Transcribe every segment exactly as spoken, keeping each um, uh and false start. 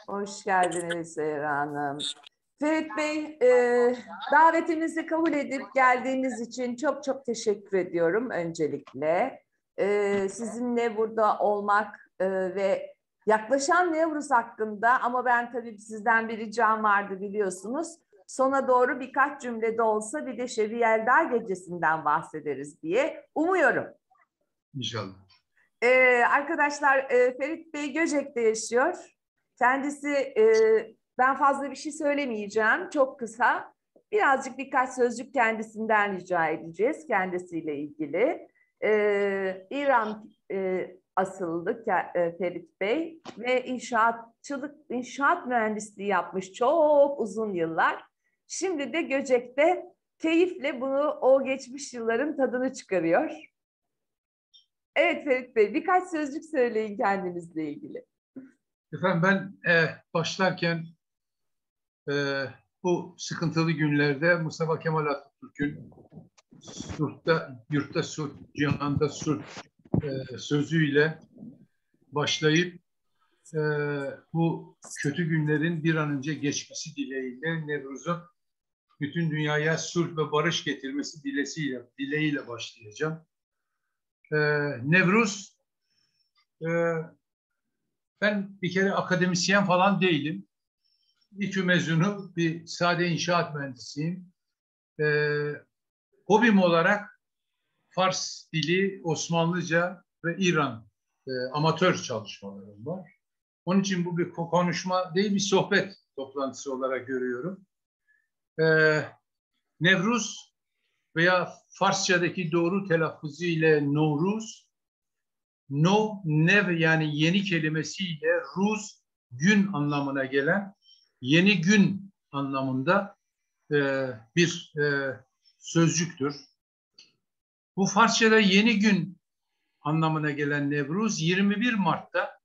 Hoş geldiniz Zehra Hanım. Ferit Bey, e, davetimizi kabul edip geldiğiniz için çok çok teşekkür ediyorum öncelikle. E, sizinle burada olmak e, ve yaklaşan Nevruz hakkında, ama ben tabii sizden bir ricam vardı biliyorsunuz. Sona doğru birkaç cümlede olsa bir de Şebi Yelda Gecesi'nden bahsederiz diye umuyorum. İnşallah. Ee, arkadaşlar, e, Ferit Bey Göcek'te yaşıyor. Kendisi, e, ben fazla bir şey söylemeyeceğim, çok kısa. Birazcık birkaç sözcük kendisinden rica edeceğiz, kendisiyle ilgili. Ee, İran e, asıllı e, Ferit Bey ve inşaatçılık, inşaat mühendisliği yapmış çok uzun yıllar. Şimdi de Göcek'te keyifle bunu, o geçmiş yılların tadını çıkarıyor. Evet Ferit Bey, birkaç sözcük söyleyin kendinizle ilgili. Efendim ben e, başlarken e, bu sıkıntılı günlerde Mustafa Kemal Atatürk'ün Surt'ta, yurtta Surt, cihanda Surt e, sözüyle başlayıp e, bu kötü günlerin bir an önce geçmesi dileğiyle Nevruz'un bütün dünyaya sulh ve barış getirmesi dilesiyle, dileğiyle başlayacağım. E, Nevruz, e, ben bir kere akademisyen falan değilim. İTÜ mezunu bir sade inşaat mühendisiyim. Ee, hobim olarak Fars dili, Osmanlıca ve İran e, amatör çalışmalarım var. Onun için bu bir konuşma değil, bir sohbet toplantısı olarak görüyorum. Ee, Nevruz veya Farsçadaki doğru telaffuzu ile Novruz, no, nev yani yeni kelimesiyle ruz, gün anlamına gelen yeni gün anlamında e, bir e, sözcüktür. Bu Farsçada yeni gün anlamına gelen Nevruz yirmi bir Mart'ta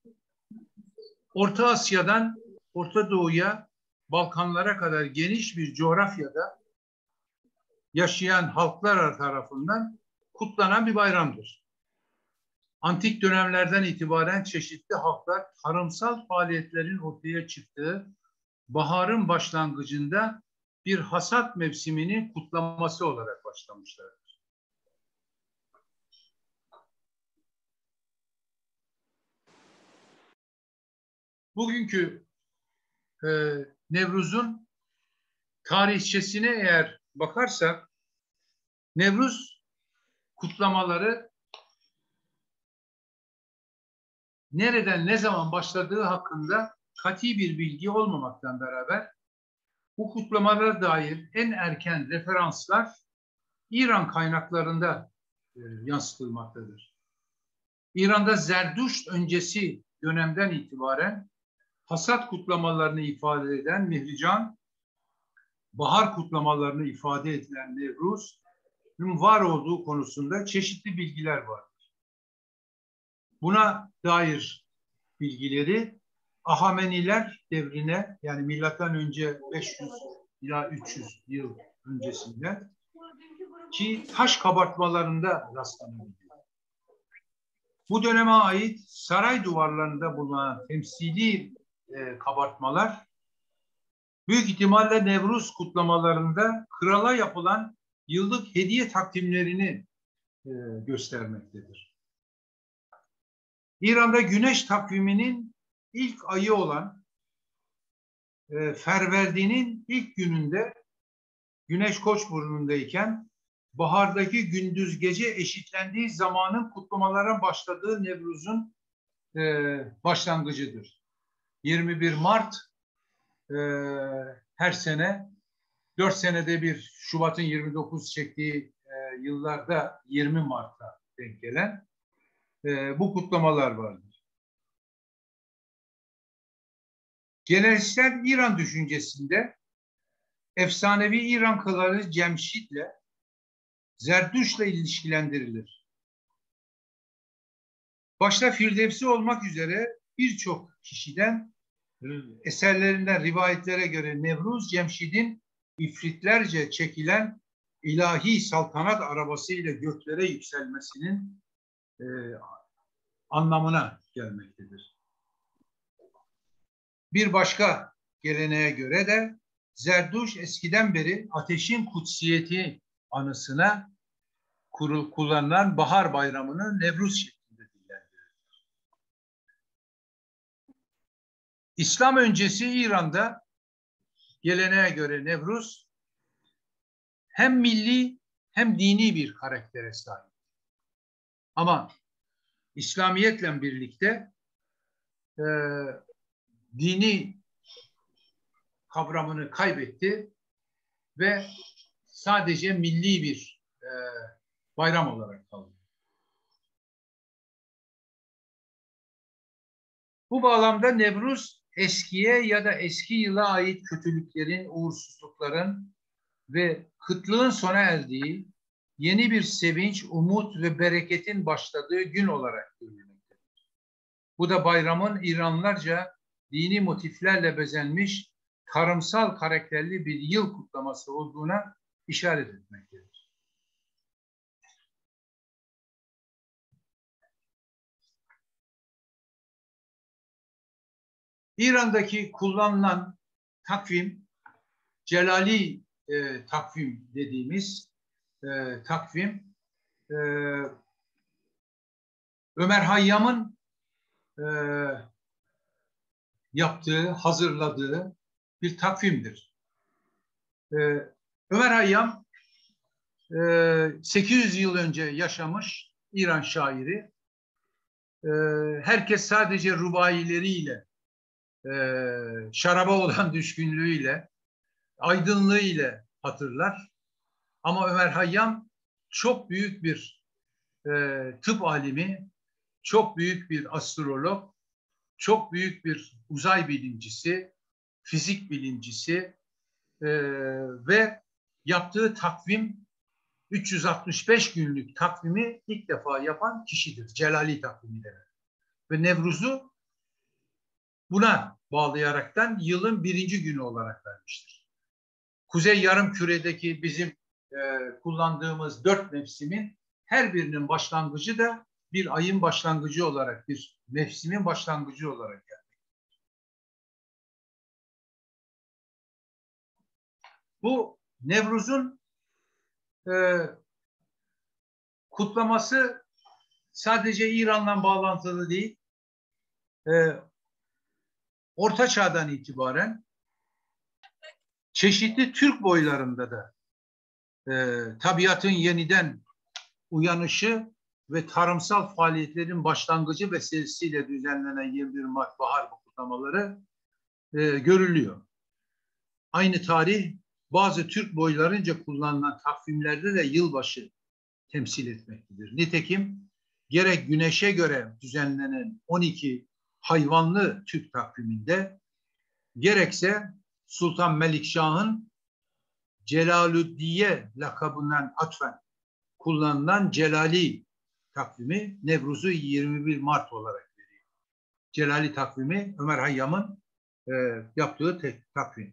Orta Asya'dan Orta Doğu'ya, Balkanlara kadar geniş bir coğrafyada yaşayan halklar tarafından kutlanan bir bayramdır. Antik dönemlerden itibaren çeşitli halklar tarımsal faaliyetlerin ortaya çıktığı baharın başlangıcında bir hasat mevsimini kutlaması olarak başlamışlardır. Bugünkü e, Nevruz'un tarihçesine eğer bakarsak, Nevruz kutlamaları nereden, ne zaman başladığı hakkında kati bir bilgi olmamaktan beraber bu kutlamalara dair en erken referanslar İran kaynaklarında e, yansıtılmaktadır. İran'da Zerdüşt öncesi dönemden itibaren hasat kutlamalarını ifade eden Mihrican, bahar kutlamalarını ifade edilen Nevruz'un var olduğu konusunda çeşitli bilgiler vardır. Buna dair bilgileri Ahameniler devrine, yani milattan önce beş yüz ila üç yüz yıl öncesinde ki taş kabartmalarında rastlanabiliyor. Bu döneme ait saray duvarlarında bulunan temsili e, kabartmalar büyük ihtimalle Nevruz kutlamalarında krala yapılan yıllık hediye takdimlerini e, göstermektedir. İran'da güneş takviminin ilk ayı olan e, Ferverdi'nin ilk gününde güneş Koçburnu'ndayken bahardaki gündüz gece eşitlendiği zamanın kutlamalara başladığı Nevruz'un e, başlangıcıdır. yirmi bir Mart e, her sene dört senede bir Şubat'ın yirmi dokuz çektiği e, yıllarda yirmi Mart'ta denk gelen e, bu kutlamalar vardır. Geleneksel İran düşüncesinde efsanevi İran kralı Cemşid'le Zerdüşt'le ilişkilendirilir. Başta Firdevsi olmak üzere birçok kişiden eserlerinden rivayetlere göre Nevruz Cemşid'in ifritlerce çekilen ilahi saltanat arabasıyla göklere yükselmesinin e, anlamına gelmektedir. Bir başka geleneğe göre de Zerduş eskiden beri ateşin kutsiyeti anısına kullanılan bahar bayramını Nevruz şeklinde dillendirir. İslam öncesi İran'da geleneğe göre Nevruz hem milli hem dini bir karaktere sahip. Ama İslamiyetle birlikte e, dini kavramını kaybetti ve sadece milli bir e, bayram olarak kaldı. Bu bağlamda Nevruz eskiye ya da eski yıla ait kötülüklerin, uğursuzlukların ve kıtlığın sona erdiği, yeni bir sevinç, umut ve bereketin başladığı gün olarak görülmektedir. Bu da bayramın İranlılarca dini motiflerle bezenmiş, tarımsal karakterli bir yıl kutlaması olduğuna işaret etmektedir. İran'daki kullanılan takvim, Celali e, takvim dediğimiz e, takvim, e, Ömer Hayyam'ın e, yaptığı, hazırladığı bir takvimdir. E, Ömer Hayyam e, sekiz yüz yıl önce yaşamış İran şairi. E, herkes sadece rubaileriyle, e, şaraba olan düşkünlüğüyle, aydınlığıyla hatırlar. Ama Ömer Hayyam çok büyük bir e, tıp alimi, çok büyük bir astrolog, çok büyük bir uzay bilimcisi, fizik bilimcisi e, ve yaptığı takvim üç yüz altmış beş günlük takvimi ilk defa yapan kişidir. Celali takvimi denir. Ve Nevruz'u buna bağlayaraktan yılın birinci günü olarak vermiştir. Kuzey Yarımküre'deki bizim e, kullandığımız dört mevsimin her birinin başlangıcı da bir ayın başlangıcı olarak, bir mevsimin başlangıcı olarak gelmektedir. Bu Nevruz'un e, kutlaması sadece İran'la bağlantılı değil, e, Orta Çağ'dan itibaren çeşitli Türk boylarında da e, tabiatın yeniden uyanışı ve tarımsal faaliyetlerin başlangıcı vesilesiyle düzenlenen yirmi bir Mart bahar kutlamaları e, görülüyor. Aynı tarih bazı Türk boylarınca kullanılan takvimlerde de yılbaşı temsil etmektedir. Nitekim gerek güneşe göre düzenlenen on iki hayvanlı Türk takviminde gerekse Sultan Melikşah'ın Celalüddiye lakabından atfen kullanılan Celali takvimi Nevruz'u yirmi bir Mart olarak veriyor. Celali takvimi Ömer Hayyam'ın e, yaptığı tek, takvim.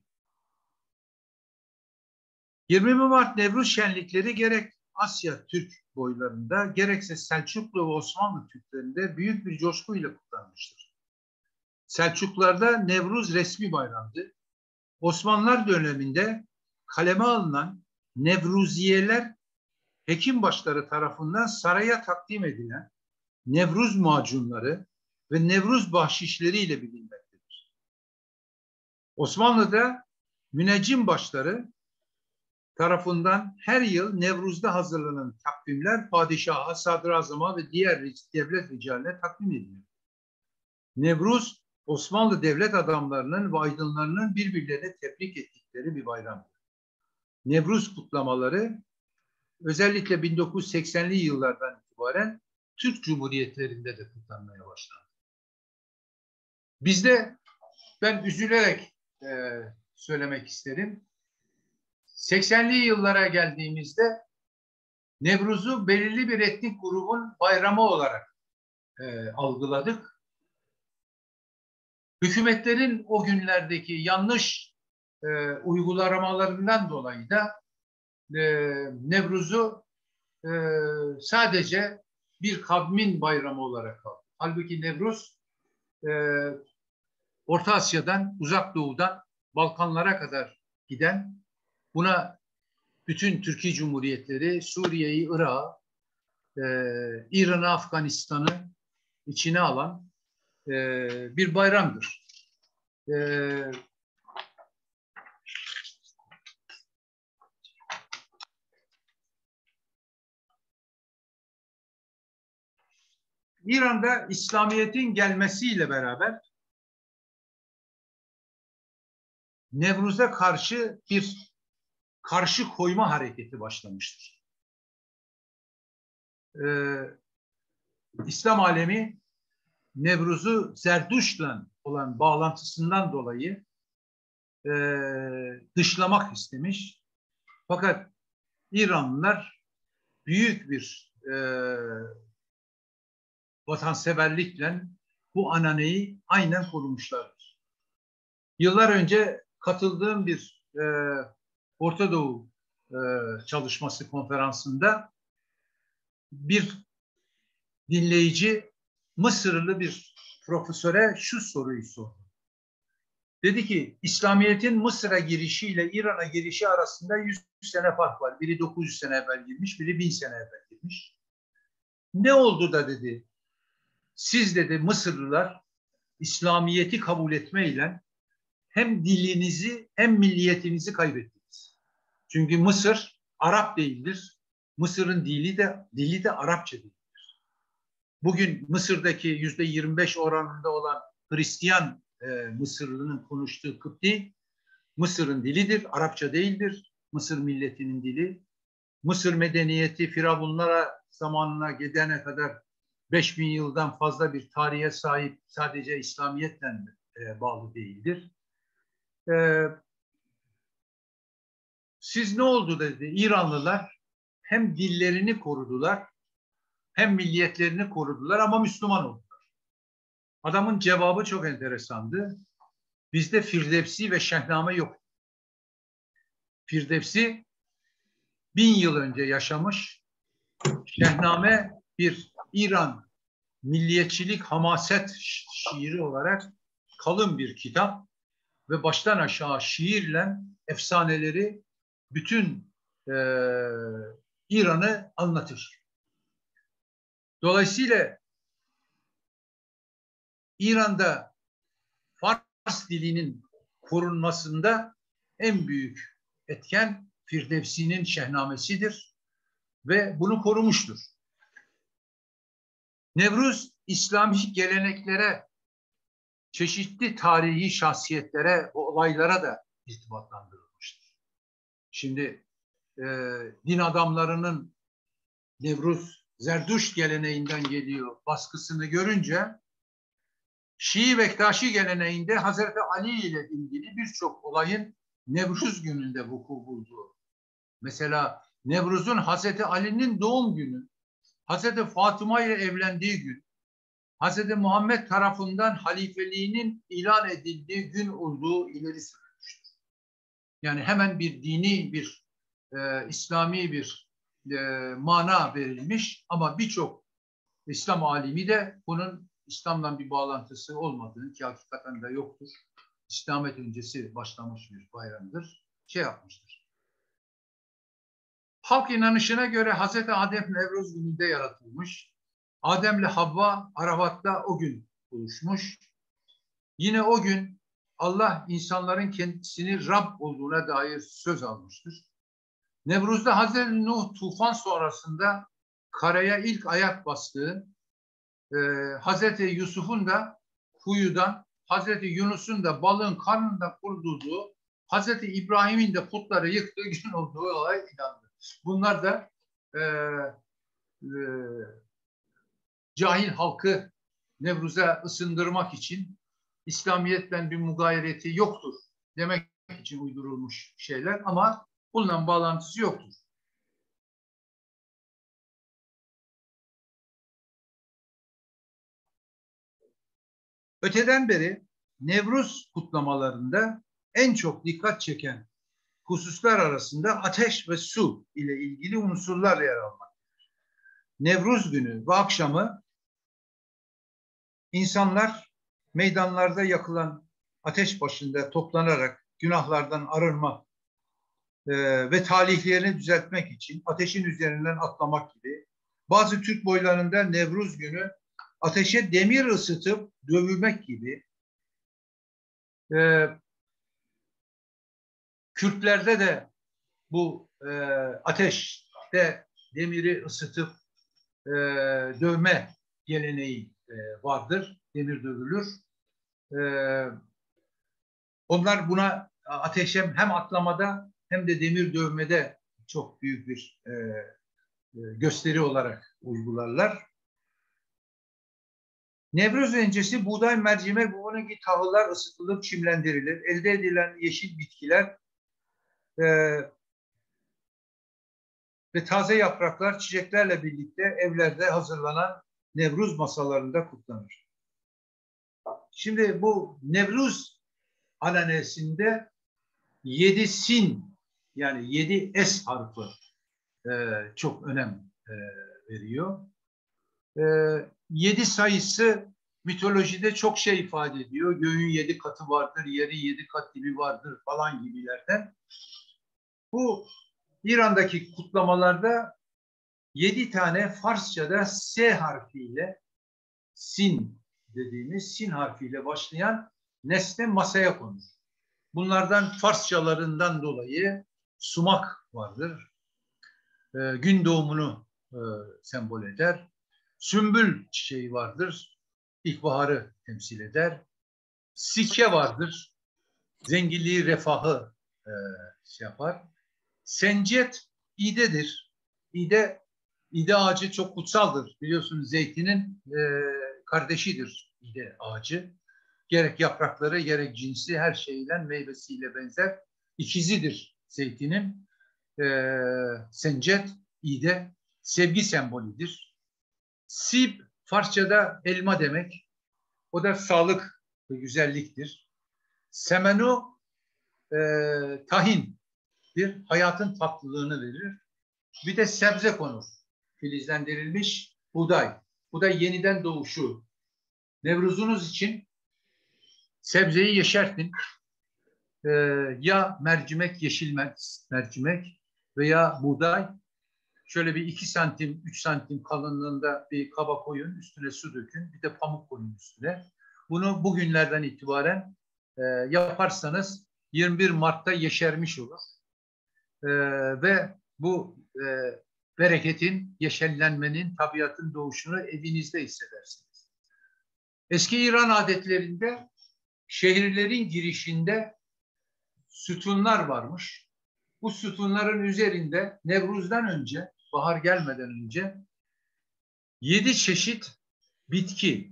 yirmi bir Mart Nevruz şenlikleri gerek Asya Türk boylarında gerekse Selçuklu ve Osmanlı Türklerinde büyük bir coşkuyla kutlanmıştır. Selçuklularda Nevruz resmi bayramdı. Osmanlılar döneminde kaleme alınan Nevruziyeler hekimbaşları tarafından saraya takdim edilen Nevruz macunları ve Nevruz bahşişleriyle bilinmektedir. Osmanlı'da müneccim başları tarafından her yıl Nevruz'da hazırlanan takvimler padişaha, sadrazama ve diğer devlet ricaline takdim ediliyor. Nevruz, Osmanlı devlet adamlarının ve aydınlarının birbirlerine tebrik ettikleri bir bayramdır. Nevruz kutlamaları özellikle bin dokuz yüz seksenli yıllardan itibaren Türk Cumhuriyetlerinde de kutlanmaya başlandı. Bizde ben üzülerek e, söylemek isterim. seksenli yıllara geldiğimizde Nevruz'u belirli bir etnik grubun bayramı olarak e, algıladık. Hükümetlerin o günlerdeki yanlış e, uygulamalarından dolayı da e, Nevruz'u e, sadece bir kavmin bayramı olarak kaldı. Halbuki Nevruz e, Orta Asya'dan, Uzak Doğu'dan Balkanlara kadar giden, buna bütün Türkiye Cumhuriyetleri, Suriye'yi, Irak'ı, e, İran'ı, Afganistan'ı içine alan e, bir bayramdır. E, İran'da İslamiyet'in gelmesiyle beraber Nevruz'a karşı bir karşı koyma hareketi başlamıştır. Ee, İslam alemi Nevruz'u Zerdüşt'la olan bağlantısından dolayı e, dışlamak istemiş. Fakat İranlılar büyük bir e, vatanseverlikle bu ananeyi aynen korumuşlardır. Yıllar önce katıldığım bir e, Orta Doğu e, çalışması konferansında bir dinleyici Mısırlı bir profesöre şu soruyu sordu. Dedi ki İslamiyet'in Mısır'a girişiyle İran'a girişi arasında yüz sene fark var. Biri dokuz yüz sene evvel girmiş, biri bin sene evvel girmiş. Ne oldu da dedi, siz dedi Mısırlılar İslamiyet'i kabul etmeyle hem dilinizi hem milliyetinizi kaybettiniz. Çünkü Mısır Arap değildir. Mısır'ın dili de dili de Arapça değildir. Bugün Mısır'daki yüzde yirmi beş oranında olan Hristiyan e, Mısırlı'nın konuştuğu Kıpti, Mısır'ın dilidir, Arapça değildir. Mısır milletinin dili. Mısır medeniyeti Firavunlara zamanına gidene kadar beş bin yıldan fazla bir tarihe sahip, sadece İslamiyet'ten e, bağlı değildir. E, siz ne oldu dedi, İranlılar hem dillerini korudular hem milliyetlerini korudular ama Müslüman oldular. Adamın cevabı çok enteresandı. Bizde Firdevsi ve Şehname yok. Firdevsi bin yıl önce yaşamış. Şehname bir İran milliyetçilik hamaset şiiri olarak kalın bir kitap ve baştan aşağı şiirle efsaneleri bütün e, İran'ı anlatır. Dolayısıyla İran'da Fars dilinin korunmasında en büyük etken Firdevsi'nin Şehnamesidir ve bunu korumuştur. Nevruz, İslami geleneklere, çeşitli tarihi şahsiyetlere, olaylara da irtibatlandırılmıştır. Şimdi e, din adamlarının Nevruz, Zerdüşt geleneğinden geliyor baskısını görünce Şii Bektaşi geleneğinde Hazreti Ali ile ilgili birçok olayın Nevruz gününde vuku bulduğu. Mesela Nevruz'un Hazreti Ali'nin doğum günü, Hazreti Fatıma ile evlendiği gün, Hazreti Muhammed tarafından halifeliğinin ilan edildiği gün olduğu ileri sürülmüştür. Yani hemen bir dini, bir e, İslami bir e, mana verilmiş ama birçok İslam alimi de bunun İslam'la bir bağlantısı olmadığını, ki hakikaten de yoktur, İslamet öncesi başlamış bir bayramdır, şey yapmıştır. Halk inanışına göre Hazreti Adem Nevruz gününde yaratılmış. Adem'le Havva Arafat'ta o gün buluşmuş. Yine o gün Allah insanların kendisini Rab olduğuna dair söz almıştır. Nevruz'da Hazreti Nuh tufan sonrasında karaya ilk ayak bastığı, e, Hazreti Yusuf'un da kuyudan, Hazreti Yunus'un da balığın karnında kurtulduğu, Hazreti İbrahim'in de putları yıktığı gün olduğu olay inandı. Bunlar da e, e, cahil halkı Nevruz'a ısındırmak için İslamiyet'ten bir mugayreti yoktur demek için uydurulmuş şeyler ama bununla bağlantısı yoktur. Öteden beri Nevruz kutlamalarında en çok dikkat çeken hususlar arasında ateş ve su ile ilgili unsurlar yer almaktadır. Nevruz günü ve akşamı İnsanlar meydanlarda yakılan ateş başında toplanarak günahlardan arınmak e, ve talihlerini düzeltmek için ateşin üzerinden atlamak gibi. Bazı Türk boylarında Nevruz günü ateşe demir ısıtıp dövülmek gibi. E, Kürtlerde de bu e, ateşte demiri ısıtıp e, dövme geleneği e, vardır. Demir dövülür. E, onlar buna ateşe hem atlamada hem de demir dövmede çok büyük bir e, gösteri olarak uygularlar. Nevruz öncesi buğday, mercimek, bunun gibi tahıllar ısıtılıp çimlendirilir. Elde edilen yeşil bitkiler e, ve taze yapraklar çiçeklerle birlikte evlerde hazırlanan Nevruz masalarında kutlanır. Şimdi bu Nevruz ananesinde yedi sin yani yedi es harfi e, çok önem e, veriyor. E, yedi sayısı mitolojide çok şey ifade ediyor. Göğün yedi katı vardır, yerin yedi kat dibi vardır falan gibilerden. Bu İran'daki kutlamalarda yedi tane Farsça'da S harfiyle sin dediğimiz sin harfiyle başlayan nesne masaya konur. Bunlardan Farsçalarından dolayı sumak vardır. E, gün doğumunu e, sembol eder. Sümbül çiçeği vardır. İlkbaharı temsil eder. Sikke vardır. Zenginliği, refahı e, şey yapar. Sencet İdedir. İde, İde ağacı çok kutsaldır. Biliyorsunuz zeytinin e, kardeşidir İde ağacı. Gerek yaprakları gerek cinsi her şeyle meyvesiyle benzer. İkizidir zeytinin. E, sencet, İde sevgi sembolüdür. Sib Farsçada elma demek. O da sağlık ve güzelliktir. Semenu e, tahin bir hayatın tatlılığını verir. Bir de sebze konur. Filizlendirilmiş buğday. Bu da yeniden doğuşu. Nevruzunuz için sebzeyi yeşertin. Ee, ya mercimek, yeşil mercimek veya buğday. Şöyle bir iki santim, üç santim kalınlığında bir kaba koyun. Üstüne su dökün. Bir de pamuk koyun üstüne. Bunu bugünlerden itibaren e, yaparsanız yirmi bir Mart'ta yeşermiş olur. E, ve bu e, bereketin, yeşillenmenin, tabiatın doğuşunu evinizde hissedersiniz. Eski İran adetlerinde şehirlerin girişinde sütunlar varmış. Bu sütunların üzerinde Nevruz'dan önce, bahar gelmeden önce yedi çeşit bitki,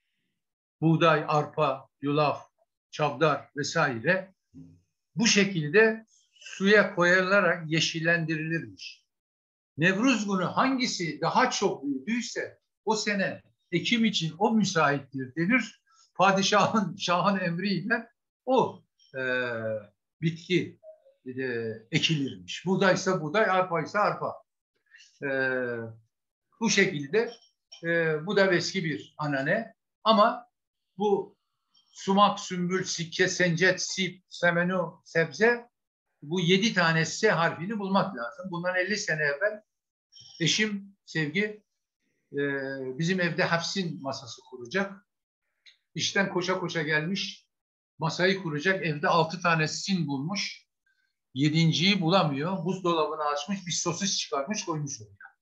buğday, arpa, yulaf, çavdar vesaire bu şekilde suya koyularak yeşillendirilirmiş. Nevruz günü hangisi daha çok büyüdüyse o sene ekim için o müsaittir denir. Padişahın şahın emriyle o e, bitki e, ekilirmiş. Buğdaysa buğday, arpaysa arpa. E, bu şekilde e, bu da eski bir anane. Ama bu sumak, sümbül, sikke, sencet, sip, semenu, sebze bu yedi tane S harfini bulmak lazım. Bundan elli sene evvel eşim Sevgi e, bizim evde Hafsin masası kuracak. İşten koşa koşa gelmiş. Masayı kuracak. Evde altı tane sin bulmuş. Yedinciyi bulamıyor. Buzdolabını açmış. Bir sosis çıkarmış koymuş oraya.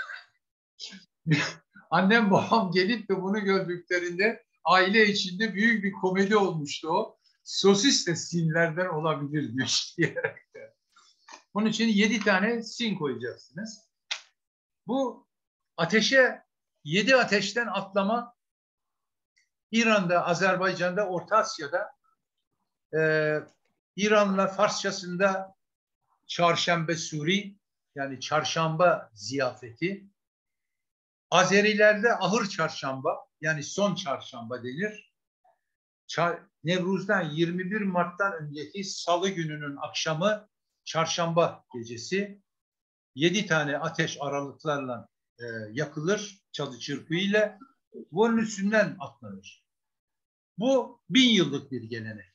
Annem babam gelip de bunu gördüklerinde aile içinde büyük bir komedi olmuştu o. Sosis de sinlerden olabilir diyor diyerek de. Bunun için yedi tane sin koyacaksınız. Bu ateşe, yedi ateşten atlama İran'da, Azerbaycan'da, Orta Asya'da e, İran'la Farsçasında çarşamba suri yani çarşamba ziyafeti. Azerilerde ahır çarşamba yani son çarşamba denir. Çar, Nevruz'dan yirmi bir Mart'tan önceki salı gününün akşamı çarşamba gecesi yedi tane ateş aralıklarla e, yakılır çalı çırpıyla. Bunun üstünden atlanır. Bu bin yıllık bir gelenek.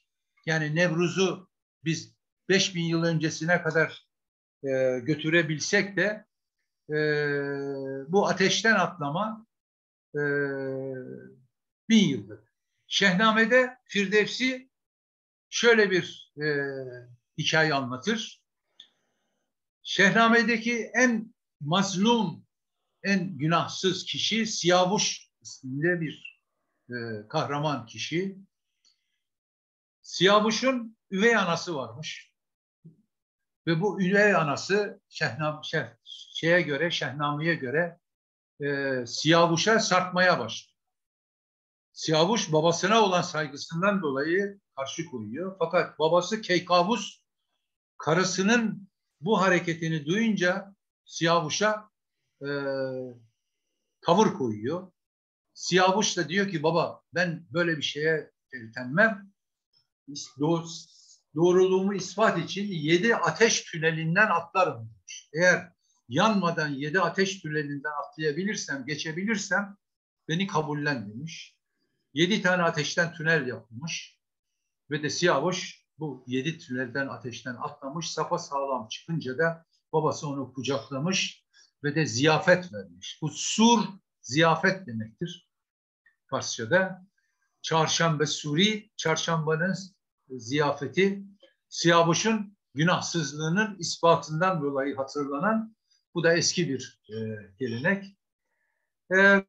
Yani Nevruz'u biz beş bin yıl öncesine kadar e, götürebilsek de e, bu ateşten atlama e, bin yıldır. Şehname'de Firdevsi şöyle bir e, hikaye anlatır. Şehname'deki en mazlum, en günahsız kişi Siyavuş isminde bir e, kahraman kişi. Siyavuş'un üvey anası varmış. Ve bu üvey anası Şehnam, şeh, şeye göre, Şehname'ye göre e, Siyavuş'a sarkmaya başlıyor. Siyavuş babasına olan saygısından dolayı karşı koyuyor. Fakat babası Keykavus karısının bu hareketini duyunca Siyavuş'a e, tavır koyuyor. Siyavuş da diyor ki baba ben böyle bir şeye tertenmem. Doğruluğumu ispat için yedi ateş tünelinden atlarım demiş. Eğer yanmadan yedi ateş tünelinden atlayabilirsem, geçebilirsem beni kabullen demiş. Yedi tane ateşten tünel yapılmış ve de Siyavuş bu yedi tünelden ateşten atlamış, sapasağlam çıkınca da babası onu kucaklamış ve de ziyafet vermiş. Bu sur ziyafet demektir Farsçada. Çarşamba suri, çarşambanın ziyafeti, Siyavuş'un günahsızlığının ispatından dolayı hatırlanan, bu da eski bir e, gelenek. E,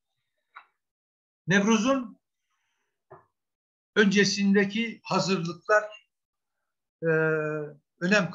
Nevruz'un öncesindeki hazırlıklar e, önem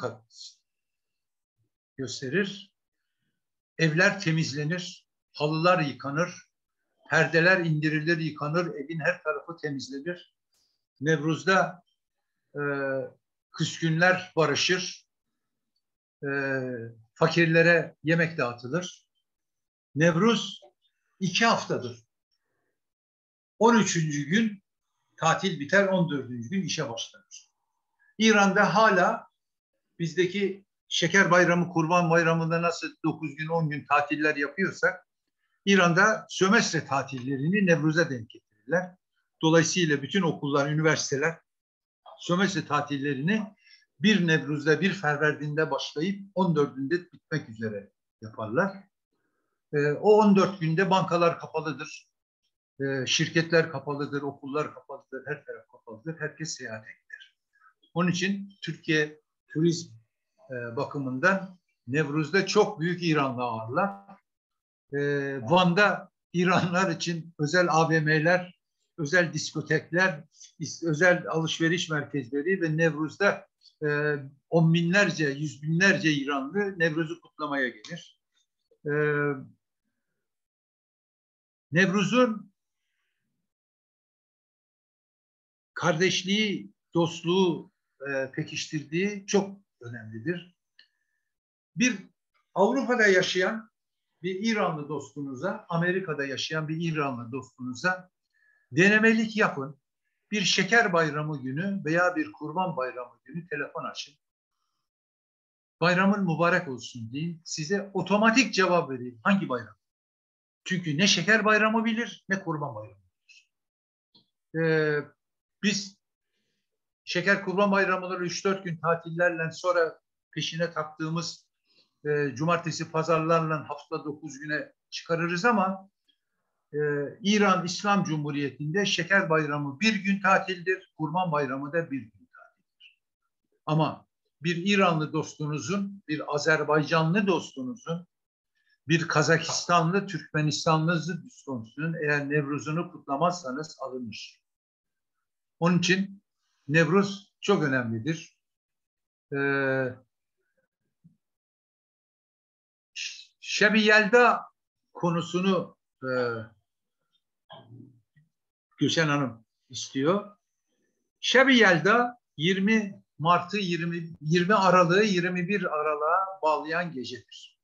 gösterir. Evler temizlenir, halılar yıkanır, perdeler indirilir, yıkanır, evin her tarafı temizlenir. Nevruz'da e, küskünler barışır, e, fakirlere yemek dağıtılır. Nevruz iki haftadır. on üçüncü gün tatil biter, on dördüncü gün işe başlanır. İran'da hala bizdeki Şeker Bayramı, Kurban Bayramı'nda nasıl dokuz gün, on gün tatiller yapıyorsak, İran'da sömestre tatillerini Nevruz'a denk getirirler. Dolayısıyla bütün okullar, üniversiteler sömestre tatillerini bir Nevruz'da, bir Ferverdin'de başlayıp on dördünde bitmek üzere yaparlar. E, o on dört günde bankalar kapalıdır, e, şirketler kapalıdır, okullar kapalıdır, her taraf kapalıdır, herkes seyahate gider. Onun için Türkiye turizm e, bakımından Nevruz'da çok büyük İranlı ağırlar. E, Van'da İranlılar için özel A V M'ler, özel diskotekler, özel alışveriş merkezleri ve Nevruz'da e, on binlerce, yüz binlerce İranlı Nevruz'u kutlamaya gelir. E, Nevruz'un kardeşliği, dostluğu e, pekiştirdiği çok önemlidir. Bir Avrupa'da yaşayan bir İranlı dostunuza, Amerika'da yaşayan bir İranlı dostunuza denemelik yapın. Bir şeker bayramı günü veya bir kurban bayramı günü telefon açın. Bayramın mübarek olsun deyin. Size otomatik cevap vereyim. Hangi bayram? Çünkü ne şeker bayramı bilir ne kurban bayramı bilir. Ee, biz şeker kurban bayramları üç dört gün tatillerle sonra peşine taktığımız e, cumartesi pazarlarla hafta dokuz güne çıkarırız ama e, İran İslam Cumhuriyeti'nde şeker bayramı bir gün tatildir, kurban bayramı da bir gün tatildir. Ama bir İranlı dostunuzun, bir Azerbaycanlı dostunuzun, bir Kazakistanlı, Türkmenistanlı dostunuzun eğer Nevruz'unu kutlamazsanız alınır. Onun için Nevruz çok önemlidir. Ee, Şeb-i Yelda konusunu e, Gülşen Hanım istiyor. Şeb-i Yelda yirmi Mart'ı yirmi, yirmi Aralık'ı yirmi bir Aralık'a bağlayan gecedir.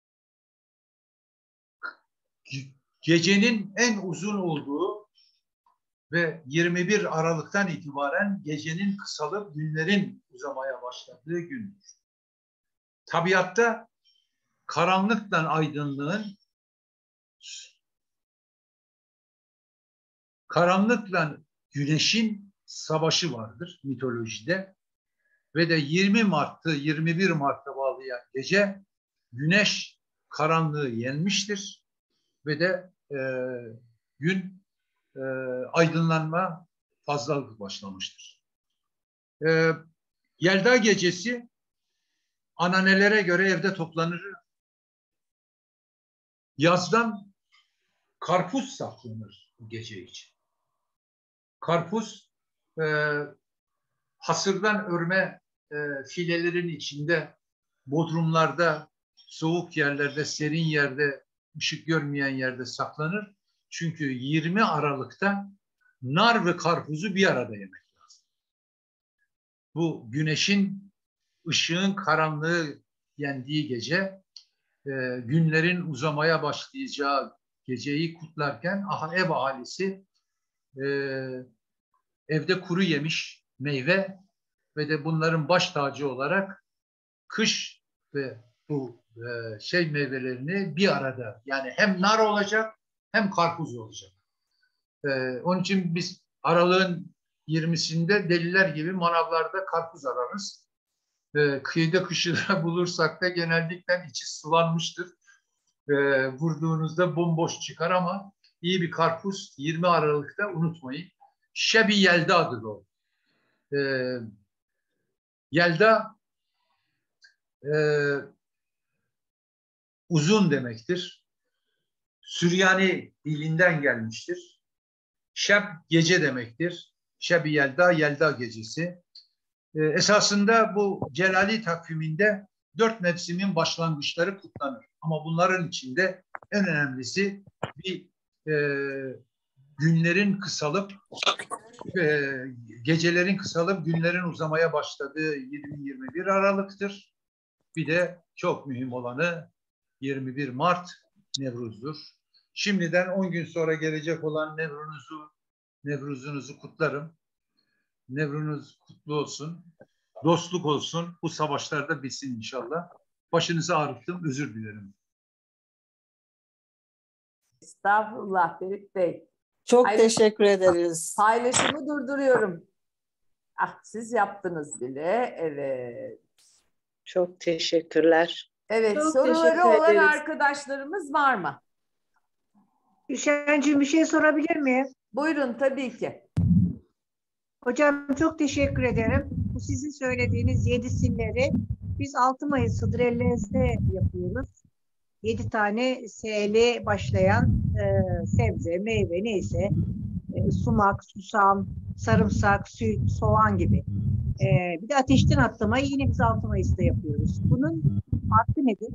Gecenin en uzun olduğu ve yirmi bir Aralık'tan itibaren gecenin kısalıp günlerin uzamaya başladığı gündür. Tabiatta karanlıkla aydınlığın, karanlıkla güneşin savaşı vardır mitolojide. Ve de yirmi Mart'ı yirmi bir Mart'a bağlayan gece güneş karanlığı yenmiştir ve de e, gün e, aydınlanma fazlalık başlamıştır. E, Yelda gecesi ananelere göre evde toplanır. Yazdan karpuz saklanır bu gece için. Karpuz e, hasırdan örme e, filelerin içinde, bodrumlarda, soğuk yerlerde, serin yerde, ışık görmeyen yerde saklanır. Çünkü yirmi Aralık'ta nar ve karpuzu bir arada yemek lazım. Bu güneşin, ışığın karanlığı yendiği gece, e, günlerin uzamaya başlayacağı geceyi kutlarken aha, ev ahalisi e, evde kuru yemiş, meyve ve de bunların baş tacı olarak kış ve bu e, şey meyvelerini bir arada, yani hem nar olacak hem karpuz olacak. E, onun için biz aralığın yirmisinde deliler gibi manavlarda karpuz ararız. E, kıyıda kışıda bulursak da genellikle içi sulanmıştır. E, vurduğunuzda bomboş çıkar ama iyi bir karpuz yirmi Aralık'ta unutmayın. Şebi Yelda'dır o. E, Yelda e, uzun demektir. Süryani dilinden gelmiştir. Şeb gece demektir. Şeb-i Yelda, Yelda gecesi. E, esasında bu Celali takviminde dört mevsimin başlangıçları kutlanır. Ama bunların içinde en önemlisi bir e, günlerin kısalıp e, gecelerin kısalıp günlerin uzamaya başladığı yirmi yirmi bir Aralık'tır. Bir de çok mühim olanı yirmi bir Mart Nevruz'dur. Şimdiden on gün sonra gelecek olan Nevruz'unuzu Nevruz'unuzu kutlarım. Nevruz kutlu olsun. Dostluk olsun. Bu savaşlarda bitsin inşallah. Başınızı ağrıttım. Özür dilerim. Estağfurullah Ferit Bey. Çok Paylaş- teşekkür ederiz. Paylaşımı durduruyorum. Ah, siz yaptınız bile. Evet. Çok teşekkürler. Evet, Çok soruları teşekkür olan ederiz. arkadaşlarımız var mı? Gülşen'cim bir şey sorabilir miyim? Buyurun tabii ki. Hocam çok teşekkür ederim. Bu sizin söylediğiniz yedi silleri biz altı Mayıs Hıdrellez'de yapıyoruz. Yedi tane S L başlayan e, sebze, meyve neyse e, sumak, susam, sarımsak, süt, soğan gibi. E, bir de ateşten atlamayı yine biz altı Mayıs'ta yapıyoruz. Bunun farkı nedir?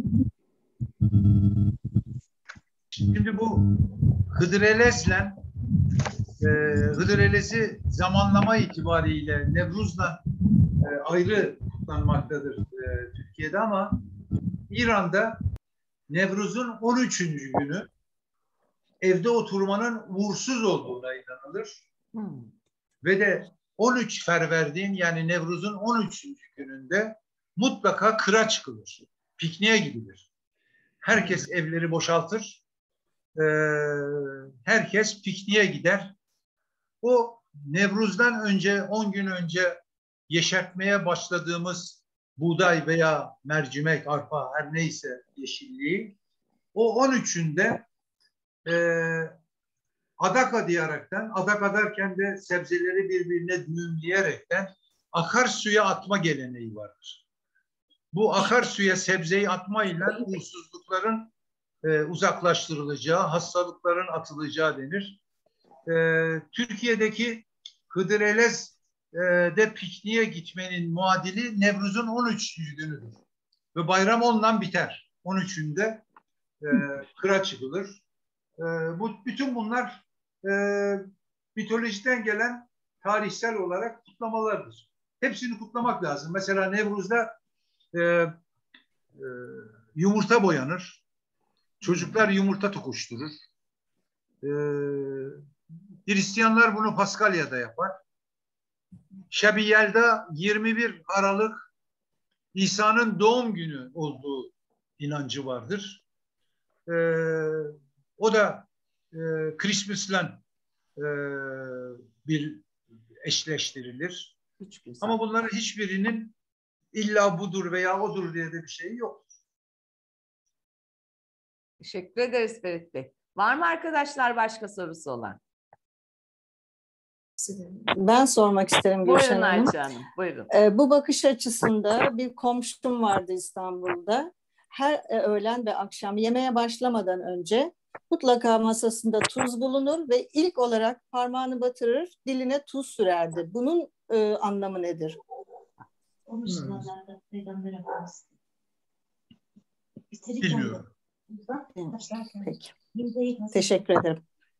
Şimdi bu Hıdrellez'le e, Hıdrellez'i zamanlama itibariyle Nevruz'la e, ayrı kutlanmaktadır e, Türkiye'de ama İran'da Nevruz'un on üçüncü günü evde oturmanın uğursuz olduğuna inanılır. Hmm. Ve de on üç Ferverdin yani Nevruz'un on üçüncü gününde mutlaka kıra çıkılır. Pikniğe gidilir. Herkes evleri boşaltır. Ee, herkes pikniğe gider. O Nevruz'dan önce on gün önce yeşertmeye başladığımız buğday veya mercimek, arpa her neyse yeşilliği o on üçünde e, adaka diyerekten, adaka derken de sebzeleri birbirine düğümleyerekten akarsuya atma geleneği vardır. Bu akarsuya sebzeyi atmayla uğursuzlukların e, uzaklaştırılacağı, hastalıkların atılacağı denir. E, Türkiye'deki Hıdrellez'de pikniğe gitmenin muadili Nevruz'un on üçüncü günüdür. Ve bayram ondan biter. on üçünde e, kıra çıkılır. E, bu, bütün bunlar e, mitolojiden gelen tarihsel olarak kutlamalardır. Hepsini kutlamak lazım. Mesela Nevruz'da e, e, yumurta boyanır. Çocuklar yumurta tokuşturur. E, Hristiyanlar bunu Paskalya'da yapar. Şebi Yelda yirmi bir Aralık İsa'nın doğum günü olduğu inancı vardır. E, o da e, Christmas'la e, bir eşleştirilir. Üç gün Ama sonra. bunların hiçbirinin illa budur veya odur diye de bir şey yok. Teşekkür ederiz Ferit Bey. Var mı arkadaşlar başka sorusu olan? Ben sormak isterim Gülşen Buyurun Hanım. Ayça Hanım, buyurun. Ee, bu bakış açısında bir komşum vardı İstanbul'da. Her e, öğlen ve akşam yemeğe başlamadan önce mutlaka masasında tuz bulunur ve ilk olarak parmağını batırır, diline tuz sürerdi. Bunun e, anlamı nedir? Hmm. Bilmiyorum. Peki. Teşekkür ederim.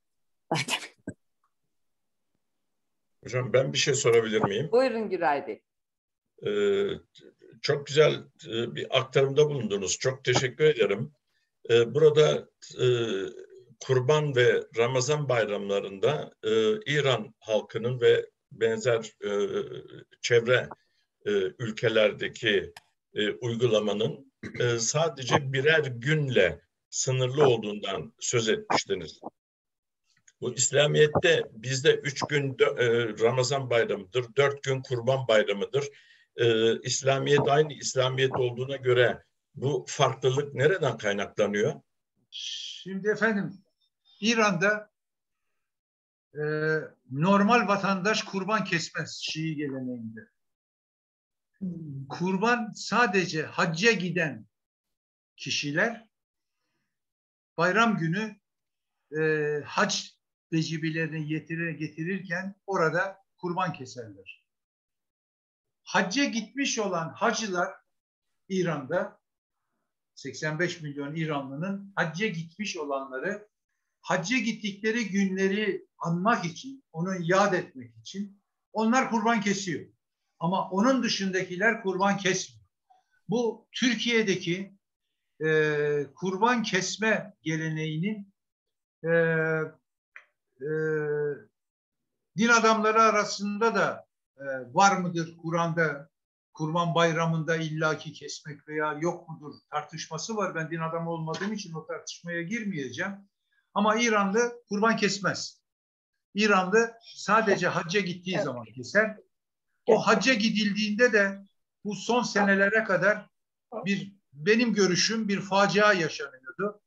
Hocam ben bir şey sorabilir miyim? Buyurun Güray Bey. Ee, çok güzel e, bir aktarımda bulundunuz. Çok teşekkür ederim. Ee, burada e, Kurban ve Ramazan bayramlarında e, İran halkının ve benzer e, çevre e, ülkelerdeki e, uygulamanın e, sadece birer günle sınırlı olduğundan söz etmiştiniz. Bu İslamiyet'te bizde üç gün e, Ramazan bayramıdır, dört gün Kurban bayramıdır. E, İslamiyet aynı İslamiyet olduğuna göre bu farklılık nereden kaynaklanıyor? Şimdi efendim İran'da e, normal vatandaş kurban kesmez Şii geleneğinde. Kurban sadece hacca giden kişiler bayram günü e, hac vecibilerini getirir, getirirken orada kurban keserler. Hacca gitmiş olan hacılar İran'da seksen beş milyon İranlının hacca gitmiş olanları hacca gittikleri günleri anmak için, onu yad etmek için onlar kurban kesiyor. Ama onun dışındakiler kurban kesmiyor. Bu Türkiye'deki e, kurban kesme geleneğinin e, e, din adamları arasında da e, var mıdır Kur'an'da Kurban Bayramı'nda illaki kesmek veya yok mudur tartışması var. Ben din adamı olmadığım için o tartışmaya girmeyeceğim. Ama İranlı kurban kesmez. İranlı sadece hacca gittiği zaman keser. O hacca gidildiğinde de bu son senelere kadar bir benim görüşüm bir facia yaşanıyordu.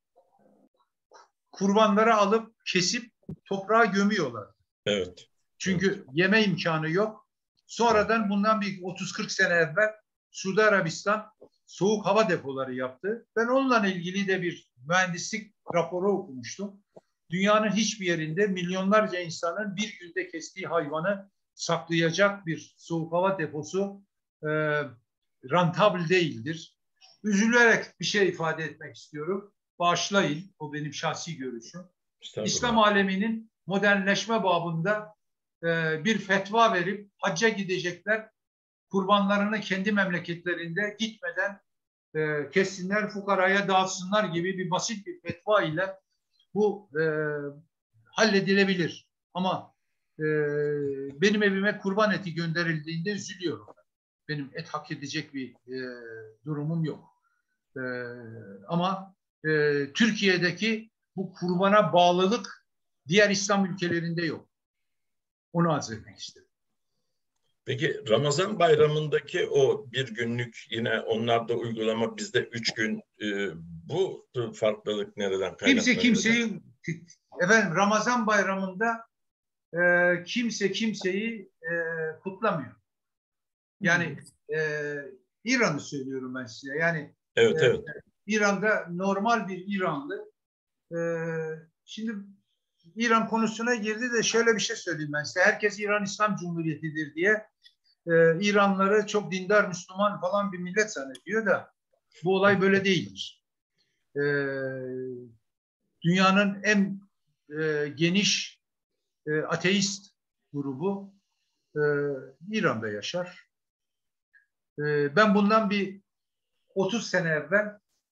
Kurbanları alıp kesip toprağa gömüyorlar. Evet. Çünkü evet. Yeme imkanı yok. Sonradan bundan bir otuz kırk sene evvel Suudi Arabistan soğuk hava depoları yaptı. Ben onunla ilgili de bir mühendislik raporu okumuştum. Dünyanın hiçbir yerinde milyonlarca insanın bir günde kestiği hayvanı saklayacak bir soğuk hava deposu e, rentable değildir. Üzülerek bir şey ifade etmek istiyorum. Bağışlayın, o benim şahsi görüşüm. İslam aleminin modernleşme babında e, bir fetva verip hacca gidecekler, kurbanlarını kendi memleketlerinde gitmeden e, kessinler, fukaraya dağıtsınlar gibi bir basit bir fetva ile bu e, halledilebilir. Ama e, benim evime kurban eti gönderildiğinde üzülüyorum. Benim et hak edecek bir e, durumum yok. E, ama e, Türkiye'deki bu kurbana bağlılık diğer İslam ülkelerinde yok. Onu arz etmek istedim. Peki Ramazan bayramındaki o bir günlük yine onlarda uygulama bizde üç gün e, bu farklılık nereden kaynaklanıyor? Kimse kimseyi efendim Ramazan bayramında e, kimse kimseyi e, kutlamıyor. Yani e, İran'ı söylüyorum ben size. Yani evet, e, evet. İran'da normal bir İranlı e, şimdi İran konusuna girdi de şöyle bir şey söyleyeyim ben size. Herkes İran İslam Cumhuriyeti'dir diye e, İranlıları çok dindar, Müslüman falan bir millet zannediyor da bu olay böyle değildir. E, dünyanın en e, geniş e, ateist grubu e, İran'da yaşar. E, ben bundan bir otuz sene evvel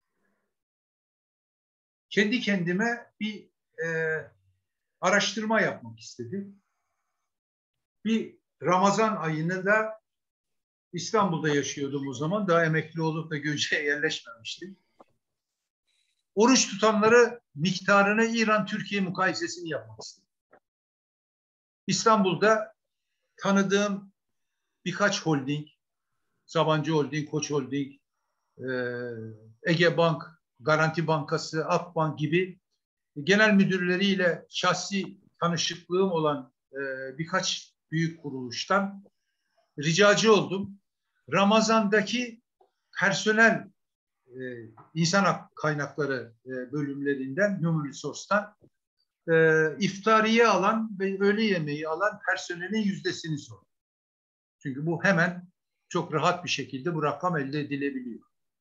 kendi kendime bir e, araştırma yapmak istedim. Bir Ramazan ayını da İstanbul'da yaşıyordum o zaman. Daha emekli olup da Göce'ye yerleşmemiştim. Oruç tutanları miktarını İran-Türkiye mukayesesini yapmak istedim. İstanbul'da tanıdığım birkaç holding, Sabancı Holding, Koç Holding, Ege Bank, Garanti Bankası, Akbank gibi genel müdürleriyle şahsi tanışıklığım olan birkaç büyük kuruluştan ricacı oldum. Ramazan'daki personel insan kaynakları bölümlerinden, Human Resource'tan iftariye alan ve öğle yemeği alan personelin yüzdesini sordum. Çünkü bu hemen çok rahat bir şekilde bu rakam elde edilebiliyor.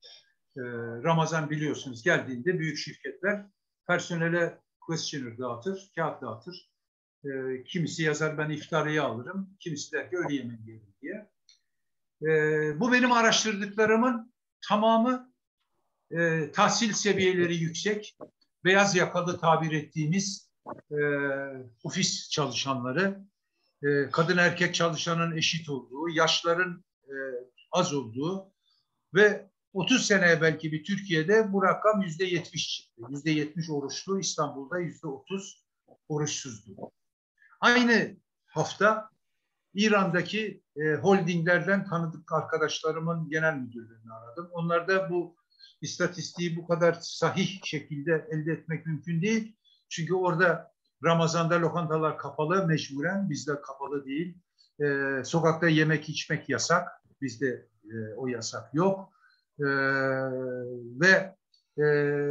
Ramazan biliyorsunuz geldiğinde büyük şirketler personele questionnaire dağıtır, kağıt dağıtır. Kimisi yazar ben iftariye alırım, kimisi der ki öğle yemeği yerim diye. Bu benim araştırdıklarımın tamamı e, tahsil seviyeleri yüksek, beyaz yakalı tabir ettiğimiz e, ofis çalışanları, e, kadın erkek çalışanın eşit olduğu, yaşların e, az olduğu ve otuz sene belki bir Türkiye'de bu rakam yüzde yetmiş çıktı. Yüzde yetmiş oruçlu, İstanbul'da yüzde otuz oruçsuzdu. Aynı hafta İran'daki e, holdinglerden tanıdık arkadaşlarımın genel müdürlerini aradım. Onlar da bu istatistiği bu kadar sahih şekilde elde etmek mümkün değil. Çünkü orada Ramazan'da lokantalar kapalı mecburen, bizde kapalı değil. E, sokakta yemek içmek yasak, bizde e, o yasak yok. E, ve e,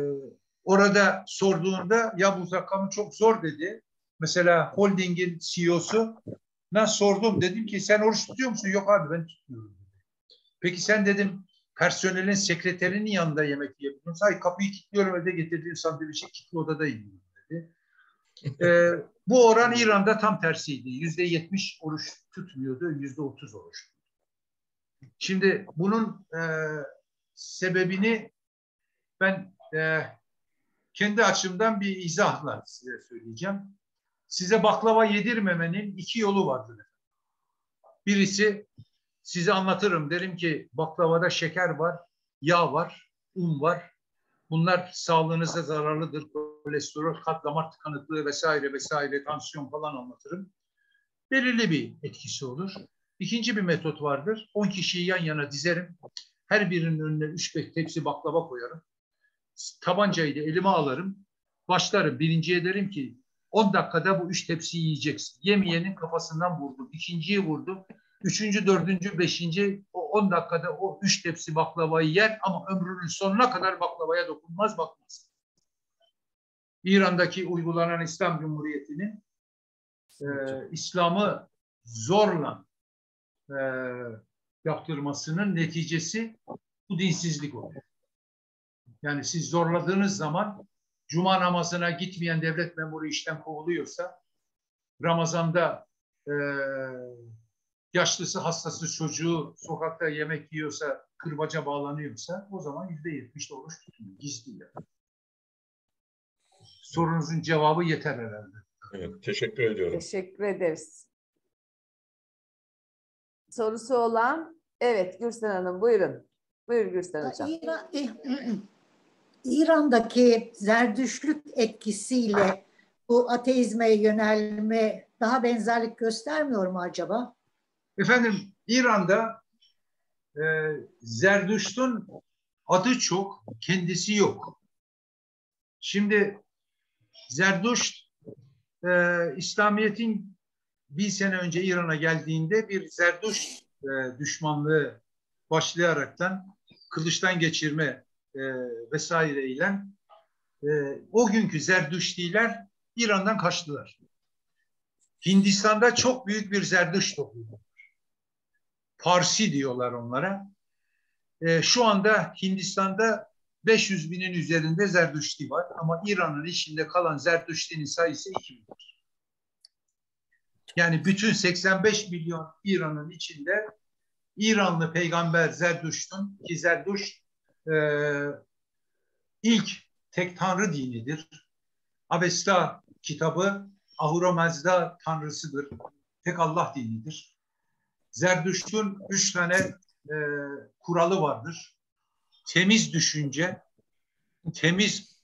orada sorduğunda ya bu rakamı çok zor dedi. Mesela holdingin C E O'su sordum, dedim ki sen oruç tutuyor musun? Yok abi ben tutmuyorum. Peki sen dedim personelin sekreterinin yanında yemek yiyebiliyor musun? Hayır kapıyı kilitliyorum, evde getirdiğim sandviçi kilitli odada yiyorum dedi. Ee, bu oran İran'da tam tersiydi. Yüzde yetmiş oruç tutmuyordu, yüzde otuz oruç. Şimdi bunun e, sebebini ben e, kendi açımdan bir izahla size söyleyeceğim. Size baklava yedirmemenin iki yolu vardır. Birisi size anlatırım. Derim ki baklavada şeker var, yağ var, un var. Bunlar sağlığınıza zararlıdır. Kolesterol, kalp damar tıkanıklığı vesaire vesaire, tansiyon falan anlatırım. Belirli bir etkisi olur. İkinci bir metot vardır. on kişiyi yan yana dizerim. Her birinin önüne üç beş tepsi baklava koyarım. Tabancayı da elime alırım. Başlarım. Birinciye derim ki on dakikada bu üç tepsiyi yiyeceksin. Yemeyenin kafasından vurdum. İkinciyi vurdum. Üçüncü, dördüncü, beşinci o on dakikada o üç tepsi baklavayı yer ama ömrünün sonuna kadar baklavaya dokunmaz, bakmaz. İran'daki uygulanan İslam Cumhuriyeti'nin e, İslam'ı zorla e, yaptırmasının neticesi bu dinsizlik oluyor. Yani siz zorladığınız zaman Cuma namazına gitmeyen devlet memuru işten kovuluyorsa, Ramazan'da e, yaşlısı, hastası çocuğu sokakta yemek yiyorsa, kırbaca bağlanıyorsa o zaman yüzde yetmiş de oruç tutmuyor. Gizliyle. Sorunuzun cevabı yeter herhalde. Evet, teşekkür ediyorum. Teşekkür ederiz. Sorusu olan, evet Gürsel Hanım buyurun. Buyur Gürsel Hocam. İran, İran'daki Zerdüştlük etkisiyle bu ateizme yönelme daha benzerlik göstermiyor mu acaba? Efendim İran'da e, Zerdüşt'ün adı çok, kendisi yok. Şimdi Zerdüşt e, İslamiyet'in bir sene önce İran'a geldiğinde bir Zerdüşt e, düşmanlığı başlayaraktan kılıçtan geçirme e, vesaire ile e, o günkü Zerdüştiler İran'dan kaçtılar. Hindistan'da çok büyük bir Zerdüşt topluluğu var. Parsi diyorlar onlara. E, şu anda Hindistan'da beş yüz binin üzerinde Zerdüşti var ama İran'ın içinde kalan Zerdüşti'nin sayısı iki milyon. Yani bütün seksen beş milyon İran'ın içinde İranlı peygamber Zerdüşt'ün, ki Zerdüşt e, ilk tek tanrı dinidir. Avesta kitabı Ahura Mazda tanrısıdır. Tek Allah dinidir. Zerdüşt'ün üç tane e, kuralı vardır. Temiz düşünce, temiz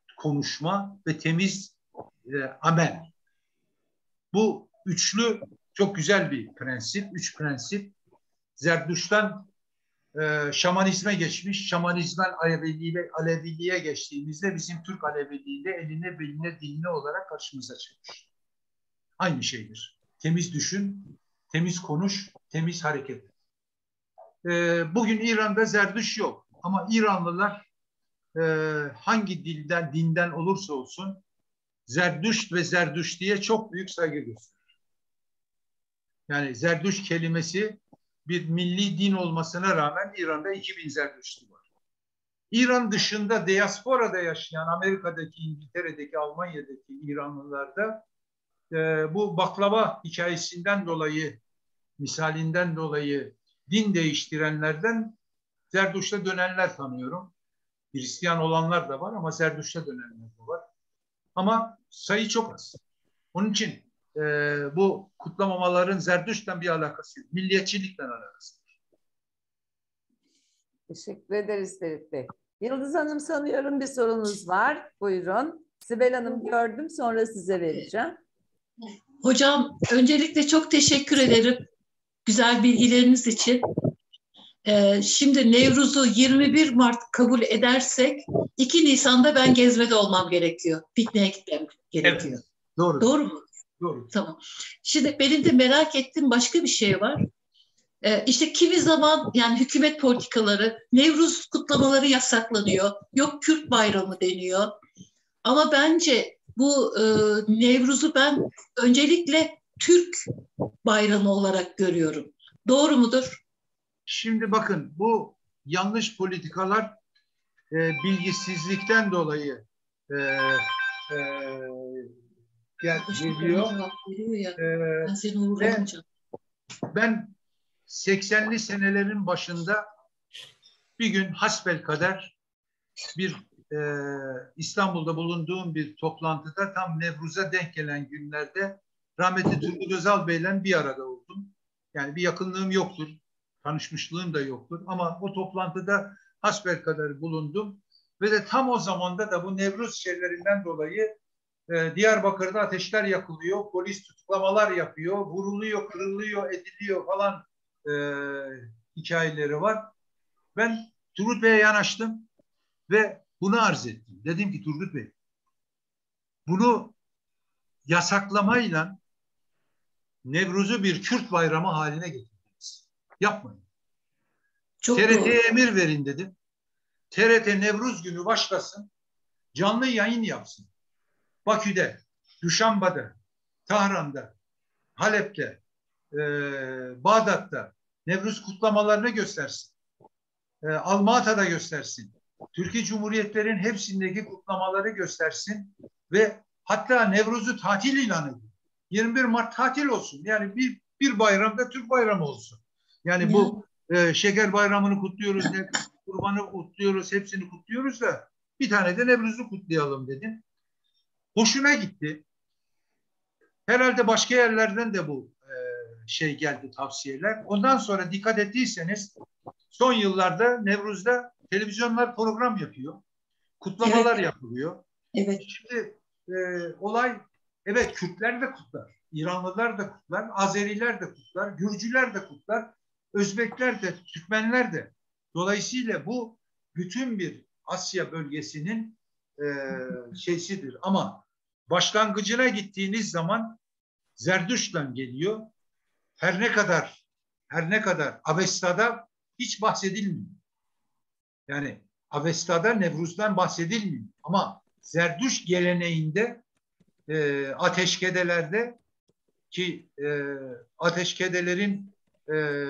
konuşma ve temiz e, amel. Bu üçlü Çok güzel bir prensip, üç prensip. Zerdüşt'ten e, şamanizme geçmiş, şamanizmden Aleviliğe, Aleviliğe geçtiğimizde bizim Türk Aleviliğiyle eline beline diline olarak karşımıza çıkmış. Aynı şeydir. Temiz düşün, temiz konuş, temiz hareket. E, bugün İran'da Zerdüş yok. Ama İranlılar e, hangi dilden, dinden olursa olsun Zerdüşt ve Zerdüşt diye çok büyük saygı gösterir. Yani Zerdüşt kelimesi bir milli din olmasına rağmen İran'da iki bin Zerdüştü var. İran dışında diasporada yaşayan Amerika'daki, İngiltere'deki, Almanya'daki İranlılarda e, bu baklava hikayesinden dolayı, misalinden dolayı din değiştirenlerden Zerdüşt'e dönenler tanıyorum. Hristiyan olanlar da var ama Zerdüşt'e dönenler de var. Ama sayı çok az. Onun için e, bu kutlamamaların Zerdüşt'ten bir alakası yok. Milliyetçilikle alakası var. Teşekkür ederiz Ferit Bey. Yıldız Hanım sanıyorum bir sorunuz var. Buyurun. Sibel Hanım gördüm, sonra size vereceğim. Hocam öncelikle çok teşekkür ederim güzel bilgileriniz için. Ee, şimdi Nevruz'u yirmi bir Mart kabul edersek iki Nisan'da ben gezmede olmam gerekiyor. Pikniğe gitmem gerekiyor. Evet, doğru. Doğru mu? Doğru. Tamam. Şimdi benim de merak ettiğim başka bir şey var. Ee, işte kimi zaman yani hükümet politikaları Nevruz kutlamaları yasaklanıyor. Yok Kürt bayramı deniyor. Ama bence bu e, Nevruz'u ben öncelikle Türk bayramı olarak görüyorum. Doğru mudur? Şimdi bakın bu yanlış politikalar e, bilgisizlikten dolayı e, e, gel, geliyor. E, ben seni uğramayacağım. Ben seksenli senelerin başında bir gün hasbelkader bir e, İstanbul'da bulunduğum bir toplantıda tam Nevruz'a denk gelen günlerde rahmetli Turgut Özal Bey'le bir arada oldum. Yani bir yakınlığım yoktur, tanışmışlığım da yoktur ama o toplantıda hasbelkader bulundum ve de tam o zamanda da bu Nevruz şeylerinden dolayı e, Diyarbakır'da ateşler yakılıyor, polis tutuklamalar yapıyor, vuruluyor, kırılıyor, ediliyor falan e, hikayeleri var. Ben Turgut Bey'e yanaştım ve bunu arz ettim. Dedim ki Turgut Bey, bunu yasaklamayla Nevruz'u bir Kürt bayramı haline getirdiniz. Yapmayın. T R T'ye emir verin dedim. T R T Nevruz günü başlasın, canlı yayın yapsın. Bakü'de, Duşanbe'de, Tahran'da, Halep'te, e, Bağdat'ta Nevruz kutlamalarını göstersin. E, Almata'da göstersin. Türkiye Cumhuriyetlerin hepsindeki kutlamaları göstersin ve hatta Nevruz'u tatil ilan edin. yirmi bir Mart tatil olsun. Yani bir, bir bayramda Türk bayramı olsun. Yani ya. bu e, şeker bayramını kutluyoruz, kurbanı kutluyoruz, hepsini kutluyoruz da bir tane de Nevruz'u kutlayalım dedim. Hoşuna gitti. Herhalde başka yerlerden de bu e, şey geldi, tavsiyeler. Ondan sonra dikkat ettiyseniz son yıllarda Nevruz'da televizyonlar program yapıyor. Kutlamalar evet. yapılıyor. Evet. Şimdi e, olay, evet Kürtler de kutlar, İranlılar da kutlar, Azeriler de kutlar, Gürcüler de kutlar, Özbekler de, Türkmenler de. Dolayısıyla bu bütün bir Asya bölgesinin e, şeysidir. Ama başlangıcına gittiğiniz zaman Zerdüşt'ten geliyor. Her ne kadar her ne kadar Avesta'da hiç bahsedilmiyor. Yani Avesta'da Nevruz'dan bahsedilmiyor. Ama Zerdüşt geleneğinde e, ateşkedelerde ki e, ateşkedelerin e,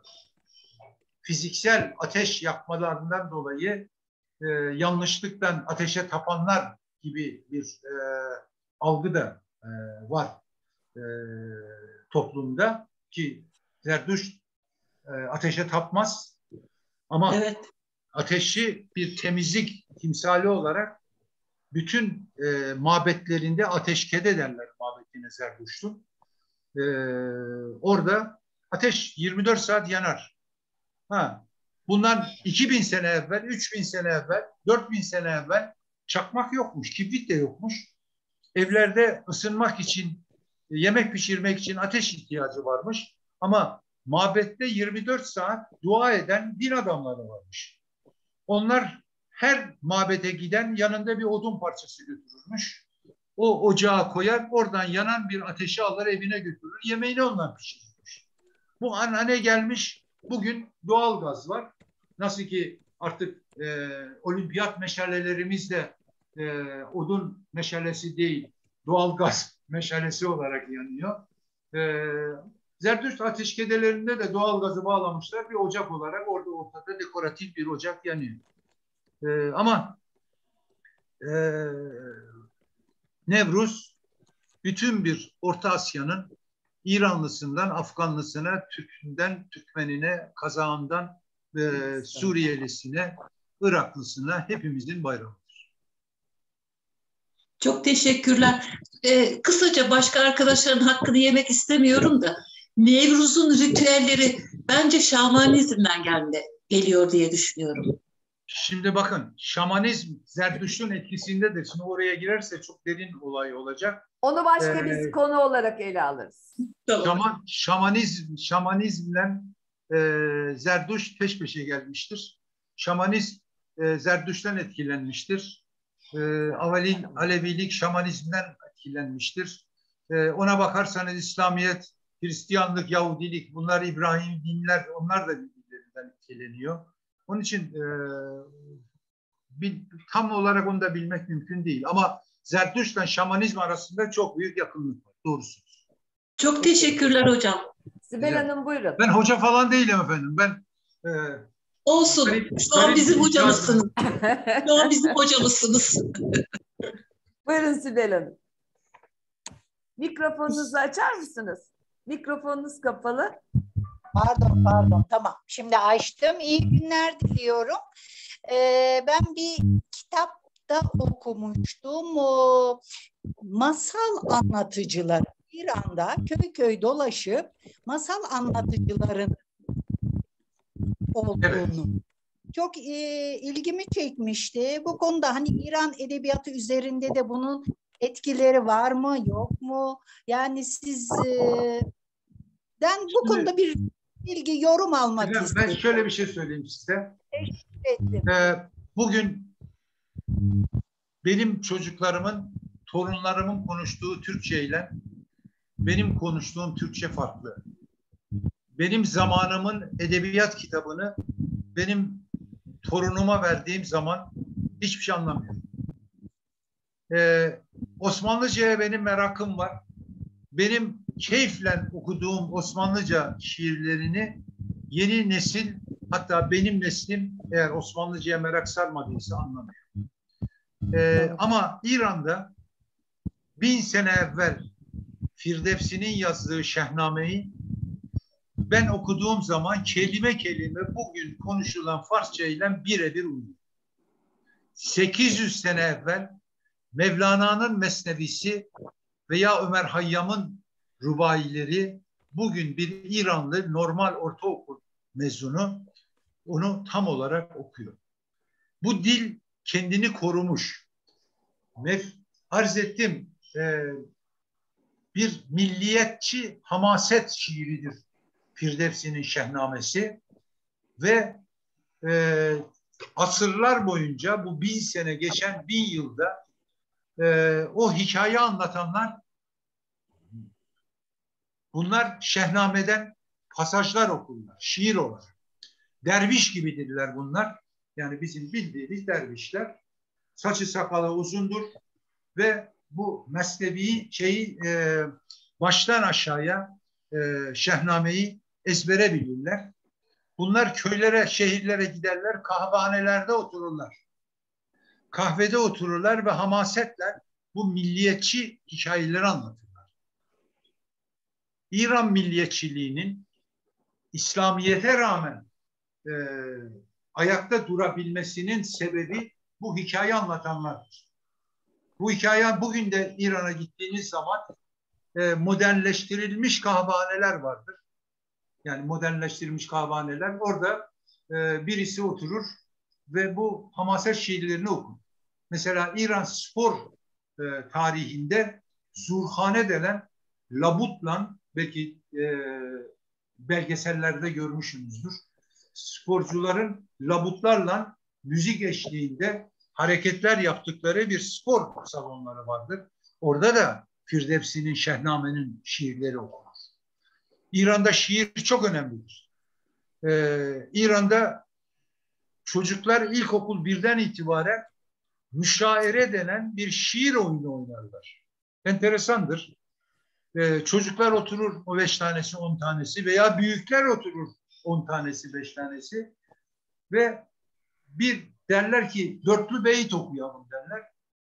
fiziksel ateş yakmalarından dolayı e, yanlışlıktan ateşe tapanlar gibi bir e, algı da e, var e, toplumda ki Zerdüşt e, ateşe tapmaz ama evet. ateşi bir temizlik timsali olarak bütün e, mabetlerinde ateşkede derler mabetine Zerdüşt'ün. E, orada ateş yirmi dört saat yanar. Ha, bundan iki bin sene evvel, üç bin sene evvel, dört bin sene evvel çakmak yokmuş, kibrit de yokmuş. Evlerde ısınmak için yemek pişirmek için ateş ihtiyacı varmış. Ama mabette yirmi dört saat dua eden din adamları varmış. Onlar her mabete giden yanında bir odun parçası götürürmüş. O ocağa koyar, oradan yanan bir ateşi alır, evine götürür. Yemeğini ondan pişirirmiş. Bu anane gelmiş. Bugün doğal gaz var. Nasıl ki artık e, olimpiyat meşalelerimiz de e, odun meşalesi değil, doğal gaz meşalesi olarak yanıyor. E, Zerdüşt ateşkedelerinde de doğal gazı bağlamışlar. Bir ocak olarak orada ortada dekoratif bir ocak yanıyor. E, ama e, Nevruz bütün bir Orta Asya'nın İranlısından Afganlısına, Türk'ünden Türkmenine, Kazağından e, Suriyelisine, Iraklısına hepimizin bayramıdır. Çok teşekkürler. Ee, kısaca başka arkadaşların hakkını yemek istemiyorum da Nevruz'un ritüelleri bence şamanizmden gelme, geliyor diye düşünüyorum. Şimdi bakın, şamanizm Zerdüşt'ün etkisindedir. Şimdi oraya girerse çok derin olay olacak. Onu başka Ee, bir konu olarak ele alırız. Şaman, şamanizm, şamanizmle e, Zerdüşt peş peşe gelmiştir. Şamanizm e, Zerdüşt'ten etkilenmiştir. E, Avalin, Alevilik şamanizmden etkilenmiştir. E, ona bakarsanız İslamiyet, Hristiyanlık, Yahudilik, bunlar İbrahim dinler, onlar da birbirlerinden etkileniyor. Onun için e, bir, tam olarak onu da bilmek mümkün değil. Ama Zerdüşt'le şamanizm arasında çok büyük yakınlık var. Doğrusu. Çok teşekkürler hocam. Sibel Güzel. Hanım buyurun. Ben hoca falan değilim efendim. Ben e, Olsun. garip, Şu an garip bizim bir hocamızsınız. Şu an bizim hocamızsınız. Buyurun Sibel Hanım. Mikrofonunuzu açar mısınız? Mikrofonunuz kapalı. Pardon, pardon. Tamam. Şimdi açtım. İyi günler diliyorum. Ee, ben bir kitapta okumuştum. O masal anlatıcıları İran'da köy köy dolaşıp masal anlatıcıların olduğunu. Evet. Çok e, ilgimi çekmişti. Bu konuda hani İran edebiyatı üzerinde de bunun etkileri var mı, yok mu? Yani siz e, ben bu Şimdi, konuda bir bilgi, yorum almak ben, istedim. Ben şöyle bir şey söyleyeyim size. Ee, bugün benim çocuklarımın, torunlarımın konuştuğu Türkçe ile benim konuştuğum Türkçe farklı. Benim zamanımın edebiyat kitabını benim torunuma verdiğim zaman hiçbir şey anlamıyorum. Ee, Osmanlıca'ya benim merakım var. Benim keyifle okuduğum Osmanlıca şiirlerini yeni nesil, hatta benim neslim eğer Osmanlıca'ya merak sarmadıysa anlamıyor. Ee, ama İran'da bin sene evvel Firdevsi'nin yazdığı Şehname'yi ben okuduğum zaman kelime kelime bugün konuşulan Farsça ile birebir uyuyor. sekiz yüz sene evvel Mevlana'nın Mesnevisi veya Ömer Hayyam'ın rubaileri bugün bir İranlı normal ortaokul mezunu onu tam olarak okuyor. Bu dil kendini korumuş. Arz ettim e, bir milliyetçi hamaset şiiridir Firdevsi'nin Şehnamesi ve e, asırlar boyunca bu bin sene geçen bin yılda e, o hikaye anlatanlar bunlar Şehname'den pasajlar okurlar, şiir olarak. Derviş gibidirler bunlar. Yani bizim bildiğimiz dervişler. Saçı sakalı uzundur ve bu mesnevi şeyi e, baştan aşağıya e, Şehname'yi ezbere bilirler. Bunlar köylere, şehirlere giderler, kahvehanelerde otururlar. Kahvede otururlar ve hamasetle bu milliyetçi hikayeleri anlatırlar. İran milliyetçiliğinin İslamiyet'e rağmen e, ayakta durabilmesinin sebebi bu hikaye anlatanlardır. Bu hikaye bugün de İran'a gittiğiniz zaman e, modernleştirilmiş kahvehaneler vardır. Yani modernleştirilmiş kahvehaneler. Orada e, birisi oturur ve bu hamaset şiirlerini okur. Mesela İran spor e, tarihinde Zurhane denen labutla, belki e, belgesellerde görmüşsünüzdür. Sporcuların labutlarla müzik eşliğinde hareketler yaptıkları bir spor salonları vardır. Orada da Firdevsi'nin, Şehname'nin şiirleri okunur. İran'da şiir çok önemlidir. Ee, İran'da çocuklar ilkokul birden itibaren müşaire denen bir şiir oyunu oynarlar. Enteresandır. Ee, çocuklar oturur o beş tanesi, on tanesi veya büyükler oturur on tanesi, beş tanesi ve bir derler ki dörtlü beyit okuyalım derler.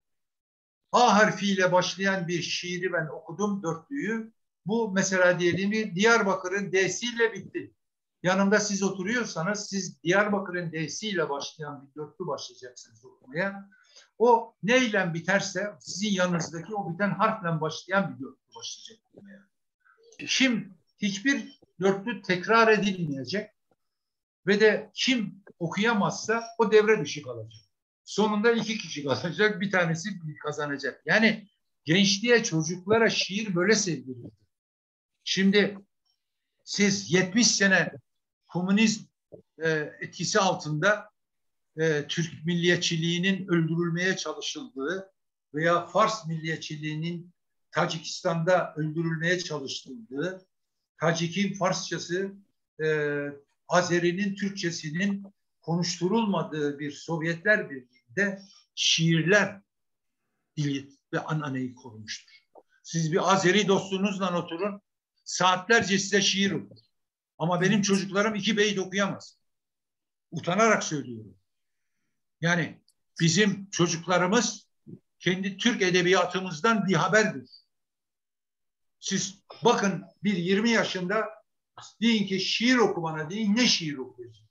A harfiyle başlayan bir şiiri ben okudum, dörtlüyü. Bu mesela diyelim ki Diyarbakır'ın D'siyle bitti. Yanımda siz oturuyorsanız siz Diyarbakır'ın D'siyle başlayan bir dörtlü başlayacaksınız okumaya. O neyle biterse sizin yanınızdaki o biten harfle başlayan bir dörtlü başlayacak okumaya. Şimdi hiçbir dörtlü tekrar edilmeyecek ve de kim okuyamazsa o devre dışı kalacak. Sonunda iki kişi kalacak, bir tanesi kazanacak. Yani gençliğe, çocuklara şiir böyle sevdirildi. Şimdi siz yetmiş sene komünizm e, etkisi altında e, Türk milliyetçiliğinin öldürülmeye çalışıldığı veya Fars milliyetçiliğinin Tacikistan'da öldürülmeye çalışıldığı, Tacik'in Farsçası, e, Azeri'nin Türkçesinin konuşturulmadığı bir Sovyetler Birliği'nde şiirler dili ve ananeyi korumuştur. Siz bir Azeri dostunuzla oturun, saatlerce size şiir okur. Ama benim çocuklarım iki beyit okuyamaz. Utanarak söylüyorum. Yani bizim çocuklarımız kendi Türk edebiyatımızdan bir haberdir. Siz bakın bir yirmi yaşında deyin ki şiir okumana deyin, ne şiir okuyorsun?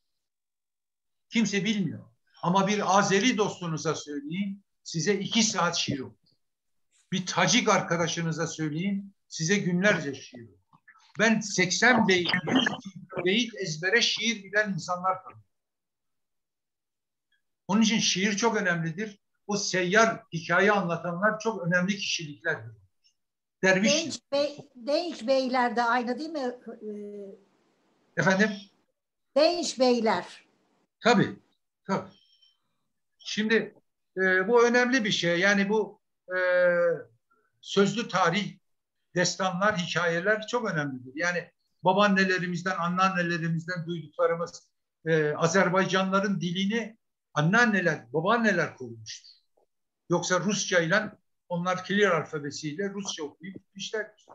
Kimse bilmiyor. Ama bir Azeri dostunuza söyleyin, size iki saat şiir okur. Bir Tacik arkadaşınıza söyleyin, size günlerce şiir okur. Ben seksen beyit, yüz beyit ezbere şiir bilen insanlar tanıyorum. Onun için şiir çok önemlidir. O seyyar hikaye anlatanlar çok önemli kişiliklerdir. Derviş. Genç, bey, genç beyler de aynı değil mi? Efendim? Genç beyler. Tabii. Tabii. Şimdi e, bu önemli bir şey. Yani bu e, sözlü tarih, destanlar, hikayeler çok önemlidir. Yani babaannelerimizden, anneannelerimizden duyduklarımız e, Azerbaycanlıların dilini anneanneler, babaanneler korumuştur. Yoksa Rusça ile onlar Kiril alfabesiyle Rusça okuyup gitmişler.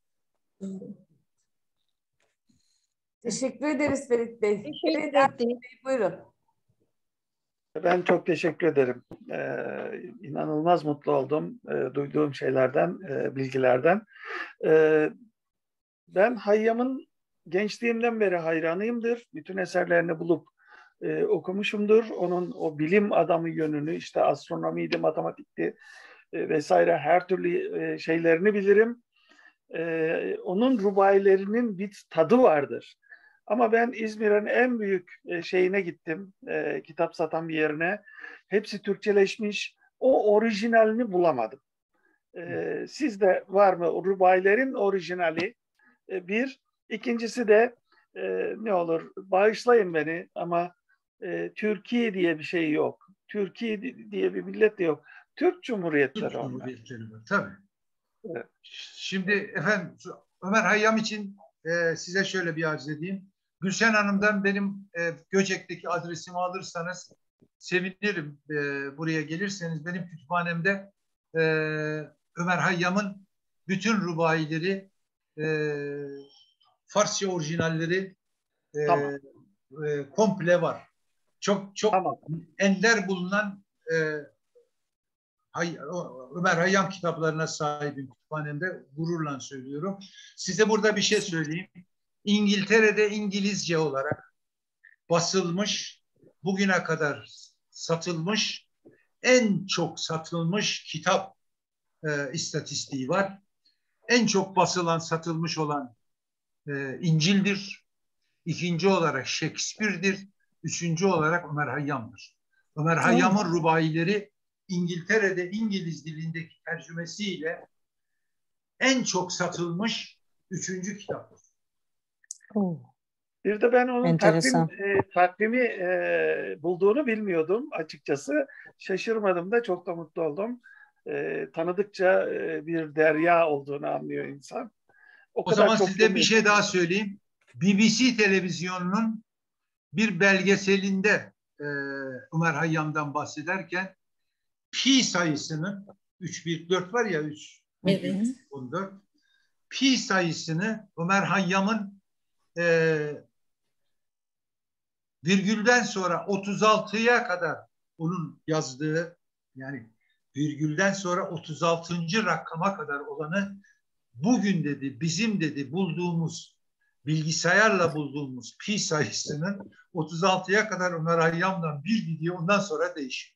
Teşekkür ederiz Ferit Bey. Teşekkür Evet, ederim. buyurun. Ben çok teşekkür ederim. Ee, inanılmaz mutlu oldum e, duyduğum şeylerden, e, bilgilerden. E, ben Hayyam'ın gençliğimden beri hayranıyımdır. Bütün eserlerini bulup e, okumuşumdur. Onun o bilim adamı yönünü, işte astronomiydi, matematikti e, vesaire her türlü e, şeylerini bilirim. E, onun rubailerinin bir tadı vardır. Ama ben İzmir'in en büyük şeyine gittim, e, kitap satan bir yerine. Hepsi Türkçeleşmiş. O orijinalini bulamadım. E, sizde var mı rubailerin orijinali? E, bir. İkincisi de e, ne olur bağışlayın beni ama e, Türkiye diye bir şey yok. Türkiye diye bir millet de yok. Türk Cumhuriyetleri Türk onlar. Cumhuriyetleri var. Tabii. Evet. Şimdi efendim Ömer Hayyam için e, size şöyle bir arz edeyim. Gülşen Hanım'dan benim e, Göcek'teki adresimi alırsanız sevinirim. E, buraya gelirseniz benim kütüphanemde e, Ömer Hayyam'ın bütün rubaileri, e, Farsça orijinalleri e, Tamam. e, komple var. Çok çok Tamam. ender bulunan e, Hay, Ömer Hayyam kitaplarına sahibim kütüphanemde, gururla söylüyorum. Size burada bir şey söyleyeyim. İngiltere'de İngilizce olarak basılmış, bugüne kadar satılmış, en çok satılmış kitap e, istatistiği var. En çok basılan, satılmış olan e, İncil'dir. İkinci olarak Shakespeare'dir. Üçüncü olarak Ömer Hayyam'dır. Ömer Hayyam'ın rubaileri İngiltere'de İngiliz dilindeki tercümesiyle en çok satılmış üçüncü kitap. Bir de ben onun Enteresan. takvim, e, takvimi e, bulduğunu bilmiyordum açıkçası. Şaşırmadım da çok da mutlu oldum. E, tanıdıkça e, bir derya olduğunu anlıyor insan. O, O kadar zaman çok size bir bilmiyorum. şey daha söyleyeyim. B B C televizyonunun bir belgeselinde e, Ömer Hayyam'dan bahsederken pi sayısını üç bir dört var ya üç Evet. on dört pi sayısını Ömer Hayyam'ın e, virgülden sonra otuz altıya kadar onun yazdığı, yani virgülden sonra otuz altıncı rakama kadar olanı bugün dedi bizim dedi bulduğumuz bilgisayarla bulduğumuz pi sayısının otuz altıya kadar Ömer Hayyam'dan bir gidiyor, ondan sonra değişiyor.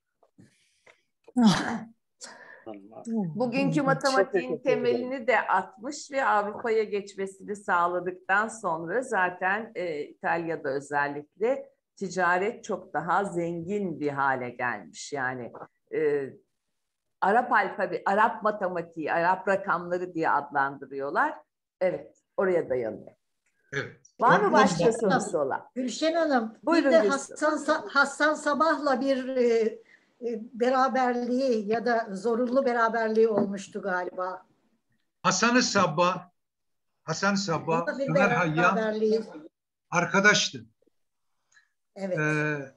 Bugünkü matematiğin temelini de atmış ve Avrupa'ya geçmesini sağladıktan sonra zaten e, İtalya'da özellikle ticaret çok daha zengin bir hale gelmiş. Yani e, Arap alfabe, Arap matematiği, Arap rakamları diye adlandırıyorlar. Evet, oraya dayanıyor. Evet. Var mı On- başka on- sorusu olan? Gülşen Hanım, Buyurun bir de Gülşen. Hasan, Sa- Hasan Sabah'la bir e, e, beraberliği ya da zorunlu beraberliği olmuştu galiba. Hasan-ı Sabbah, Hasan Sabbah, Onda bir Ömer Hayyam beraberliği. arkadaştı. Evet. Ee,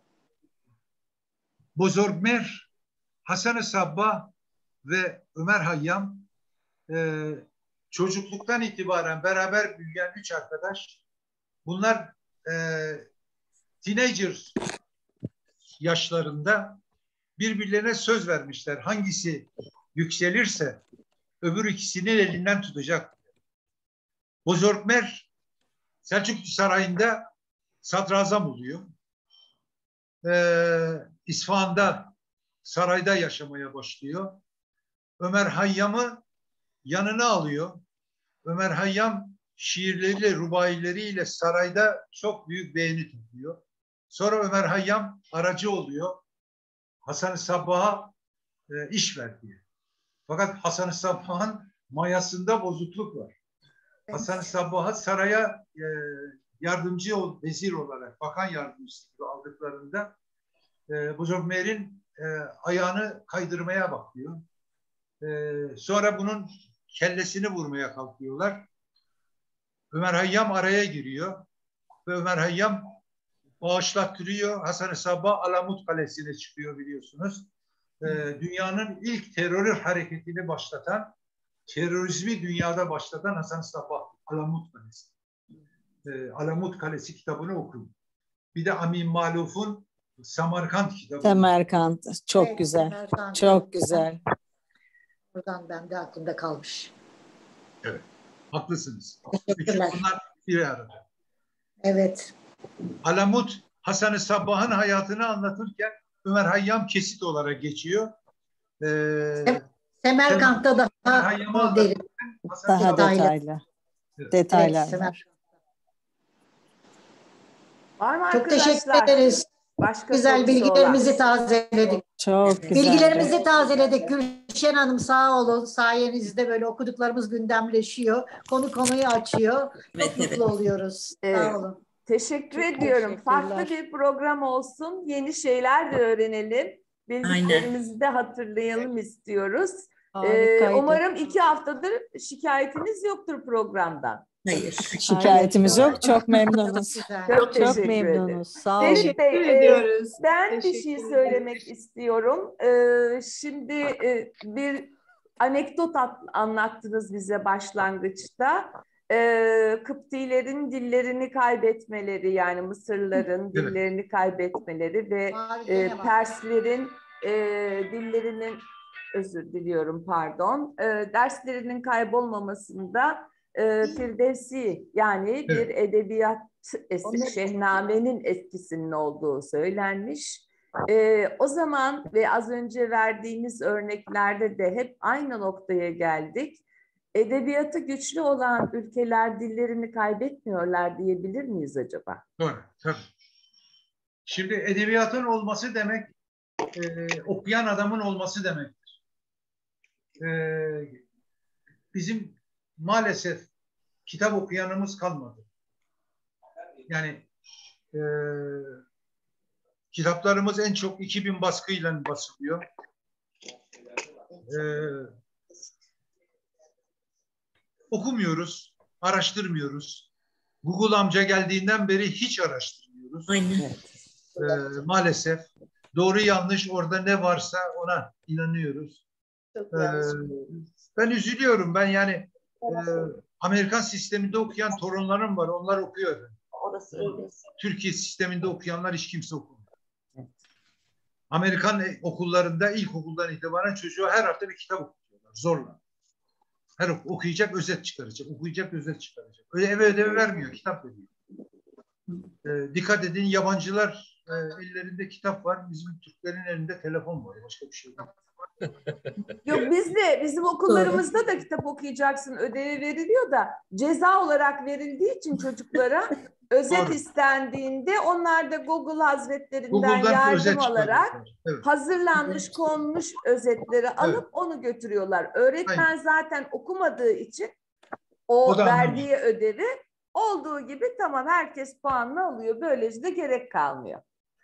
Bozorgmer, Hasan-ı Sabbah ve Ömer Hayyam e, çocukluktan itibaren beraber büyüyen üç arkadaş. Bunlar e, teenager yaşlarında birbirlerine söz vermişler. Hangisi yükselirse öbür ikisinin elinden tutacak. Bozorgmer Selçuklu Sarayı'nda sadrazam oluyor. Ee, İsfahan'da sarayda yaşamaya başlıyor. Ömer Hayyam'ı yanına alıyor. Ömer Hayyam şiirleriyle, rubaileriyle sarayda çok büyük beğeni topluyor. Sonra Ömer Hayyam aracı oluyor. Hasan-ı Sabbah'a e, iş ver diye. Fakat Hasan-ı Sabbah'ın mayasında bozukluk var. Evet. Hasan-ı Sabbah'ı saraya e, yardımcı vezir olarak, bakan yardımcısı gibi aldıklarında e, Bozorgmer'in e, ayağını kaydırmaya bakıyor. E, sonra bunun kellesini vurmaya kalkıyorlar. Ömer Hayyam araya giriyor ve Ömer Hayyam bağışlattırıyor. Hasan-ı Sabbah Alamut Kalesi'ne çıkıyor biliyorsunuz. E, dünyanın ilk terör hareketini başlatan, terörizmi dünyada başlatan Hasan-ı Sabbah Alamut Kalesi. E, Alamut Kalesi kitabını okuyun. Bir de Amin Maluf'un Samarkand kitabı. Samarkand çok Evet, güzel. Samarkand. Çok güzel. Buradan ben de aklımda kalmış. Evet. Haklısınız. Üçü Teşekkürler. bunlar bir arada. Evet. Alamut Hasan-ı Sabbah'ın hayatını anlatırken Ömer Hayyam kesit olarak geçiyor. Ee, Semerkant'ta Ömer daha Hayyam'ı o anlatırken derin. Hasan-ı Daha Sabbah- detaylı. Evet. Detaylar Evet, var. Var mı Çok arkadaşlar? teşekkür ederiz. Başka Güzel sorusu bilgilerimizi olan? tazeledik. Çok güzeldi. Bilgilerimizi tazeledik. Gülşen Hanım sağ olun. Sayenizde böyle okuduklarımız gündemleşiyor. Konu konuyu açıyor. Çok mutlu oluyoruz. Evet. Sağ olun. Teşekkür Çok ediyorum. teşekkürler. Farklı bir program olsun. Yeni şeyler de öğrenelim. Bildiklerimizi de hatırlayalım istiyoruz. Ee, Harikaydı. umarım iki haftadır şikayetiniz yoktur programdan. Hayır. Şikayetimiz yok. Çok Çok memnunuz. güzel. Çok Çok teşekkür ederim. memnunuz. Sağ olun. Ferit Bey, Teşekkür e, ediyoruz. ben bir Teşekkür şey ederim. söylemek istiyorum. E, şimdi e, bir anekdot at- anlattınız bize başlangıçta. E, Kıptilerin dillerini kaybetmeleri, yani Mısırlıların Evet. dillerini kaybetmeleri ve Harika e, ne var? Perslerin e, dillerinin, özür diliyorum pardon, e, derslerinin kaybolmamasında e, Firdevsi, yani bir edebiyat es- Onlar- Şehnamene'nin etkisinin olduğu söylenmiş. E, o zaman ve az önce verdiğiniz örneklerde de hep aynı noktaya geldik. Edebiyatı güçlü olan ülkeler dillerini kaybetmiyorlar diyebilir miyiz acaba? Doğru. Tabii. Şimdi edebiyatın olması demek e, okuyan adamın olması demektir. E, bizim maalesef kitap okuyanımız kalmadı. Yani e, kitaplarımız en çok iki bin baskıyla basılıyor. E, okumuyoruz, araştırmıyoruz. Google amca geldiğinden beri hiç araştırmıyoruz. Aynen. E, maalesef doğru yanlış orada ne varsa ona inanıyoruz. E, ben üzülüyorum. Ben yani e, Amerikan sisteminde okuyan torunlarım var. Onlar okuyor. Türkiye sisteminde okuyanlar hiç kimse okumuyor. Amerikan okullarında ilkokuldan itibaren çocuğa her hafta bir kitap okuyorlar. Zorla. Her ok okuyacak, özet çıkaracak. Okuyacak, özet çıkaracak. Öyle eve ödev vermiyor. Kitap veriyor. E, dikkat edin, yabancılar e, ellerinde kitap var. Bizim Türklerin elinde telefon var. Başka bir şey yok. Yok biz de bizim okullarımızda da kitap okuyacaksın ödevi veriliyor da ceza olarak verildiği için çocuklara özet Doğru. istendiğinde onlar da Google Hazretlerinden Google'dan yardım özet alarak çıkarıyorlar. Evet. hazırlanmış konmuş özetleri alıp Evet. onu götürüyorlar. Öğretmen Aynen. zaten okumadığı için o, O da verdiği ödevi olduğu gibi tamam herkes puanını alıyor. Böylece de gerek kalmıyor.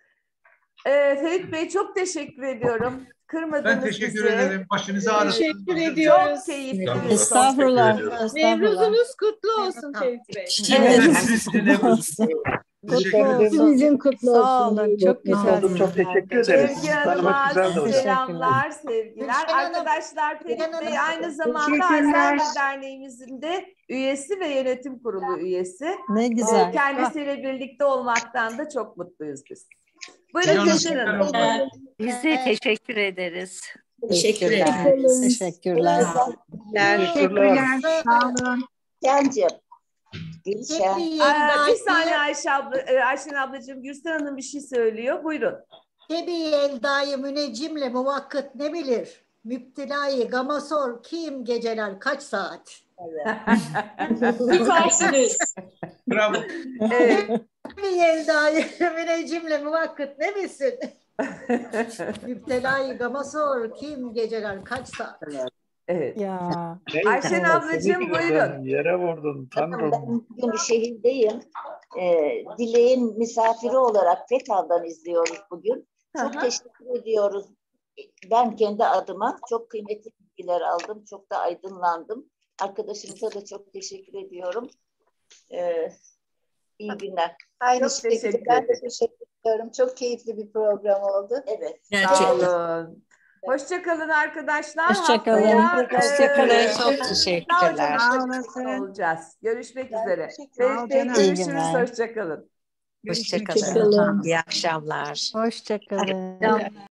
Ee, Ferit Bey çok teşekkür ediyorum. Kırmadınız Ben teşekkür bizi. ederim. Başınızı ağrıttınız. Teşekkür ediyoruz. Çok keyifli Tamam. bir sohbet. Estağfurullah. Estağfurullah. Nevruzunuz kutlu olsun Ferit Bey. Evet. Sizin de olsun. Teşekkür Kutlu ederim. olsun. Sizin kutlu olsun. Sağ olun. Çok güzel. Oldum, çok teşekkür ederim. Sevgi Tanımak Hanım'a güzel de oldu. selamlar, sevgiler. Gülşen Hanım, Arkadaşlar Ferit Gülşen Bey Hanım, aynı zamanda teşekkürler. Alzheimer Derneğimizin de üyesi ve yönetim kurulu üyesi. Ne Ee, güzel. Kendisiyle birlikte olmaktan da çok mutluyuz biz. Buyurun Canım, Gülşen Hanım. selam. Biz de teşekkür ederiz. Teşekkür ederim. Teşekkürler. Teşekkürler. Sağ olun. Cancığım. Gülşen. Aa, bir saniye Ayşe abla, e, Ayşen ablacığım, Gülsen Hanım bir şey söylüyor. Buyurun. Tebi eldayı müneccimle muvakkıt ne bilir? Müptelayı gamasor kim geceler kaç saat? Süpersiniz. Bravo. Evet. Tebi eldayı müneccimle muvakkıt ne bilsin? Müptelayı gamasor kim geceler kaç saat? Evet. Ya. Ayşen ablacığım, buyurun. Yere vurdun Tanrım. Ben bugün şehirdeyim. Ee, Dilek'in misafiri olarak Fethal'dan izliyoruz bugün. Çok Hı hı. teşekkür ediyoruz. Ben kendi adıma çok kıymetli bilgiler aldım. Çok da aydınlandım. Arkadaşımıza da çok teşekkür ediyorum. Ee, iyi günler. Aynı Çok şekilde teşekkür ben de ederim. teşekkür ediyorum. Çok keyifli bir program oldu. Evet. Sağ Gerçekten. olun. Hoşçakalın arkadaşlar. Hoşçakalın. Haftaya, Hoşçakalın. e, Çok daha teşekkürler. çok Sağ birlikte olasın. olacağız. Görüşmek üzere. Sağ ol Ferit Bey canım. İyi görüşürüz. günler. Hoşçakalın. Hoşçakalın. İyi akşamlar. Hoşçakalın.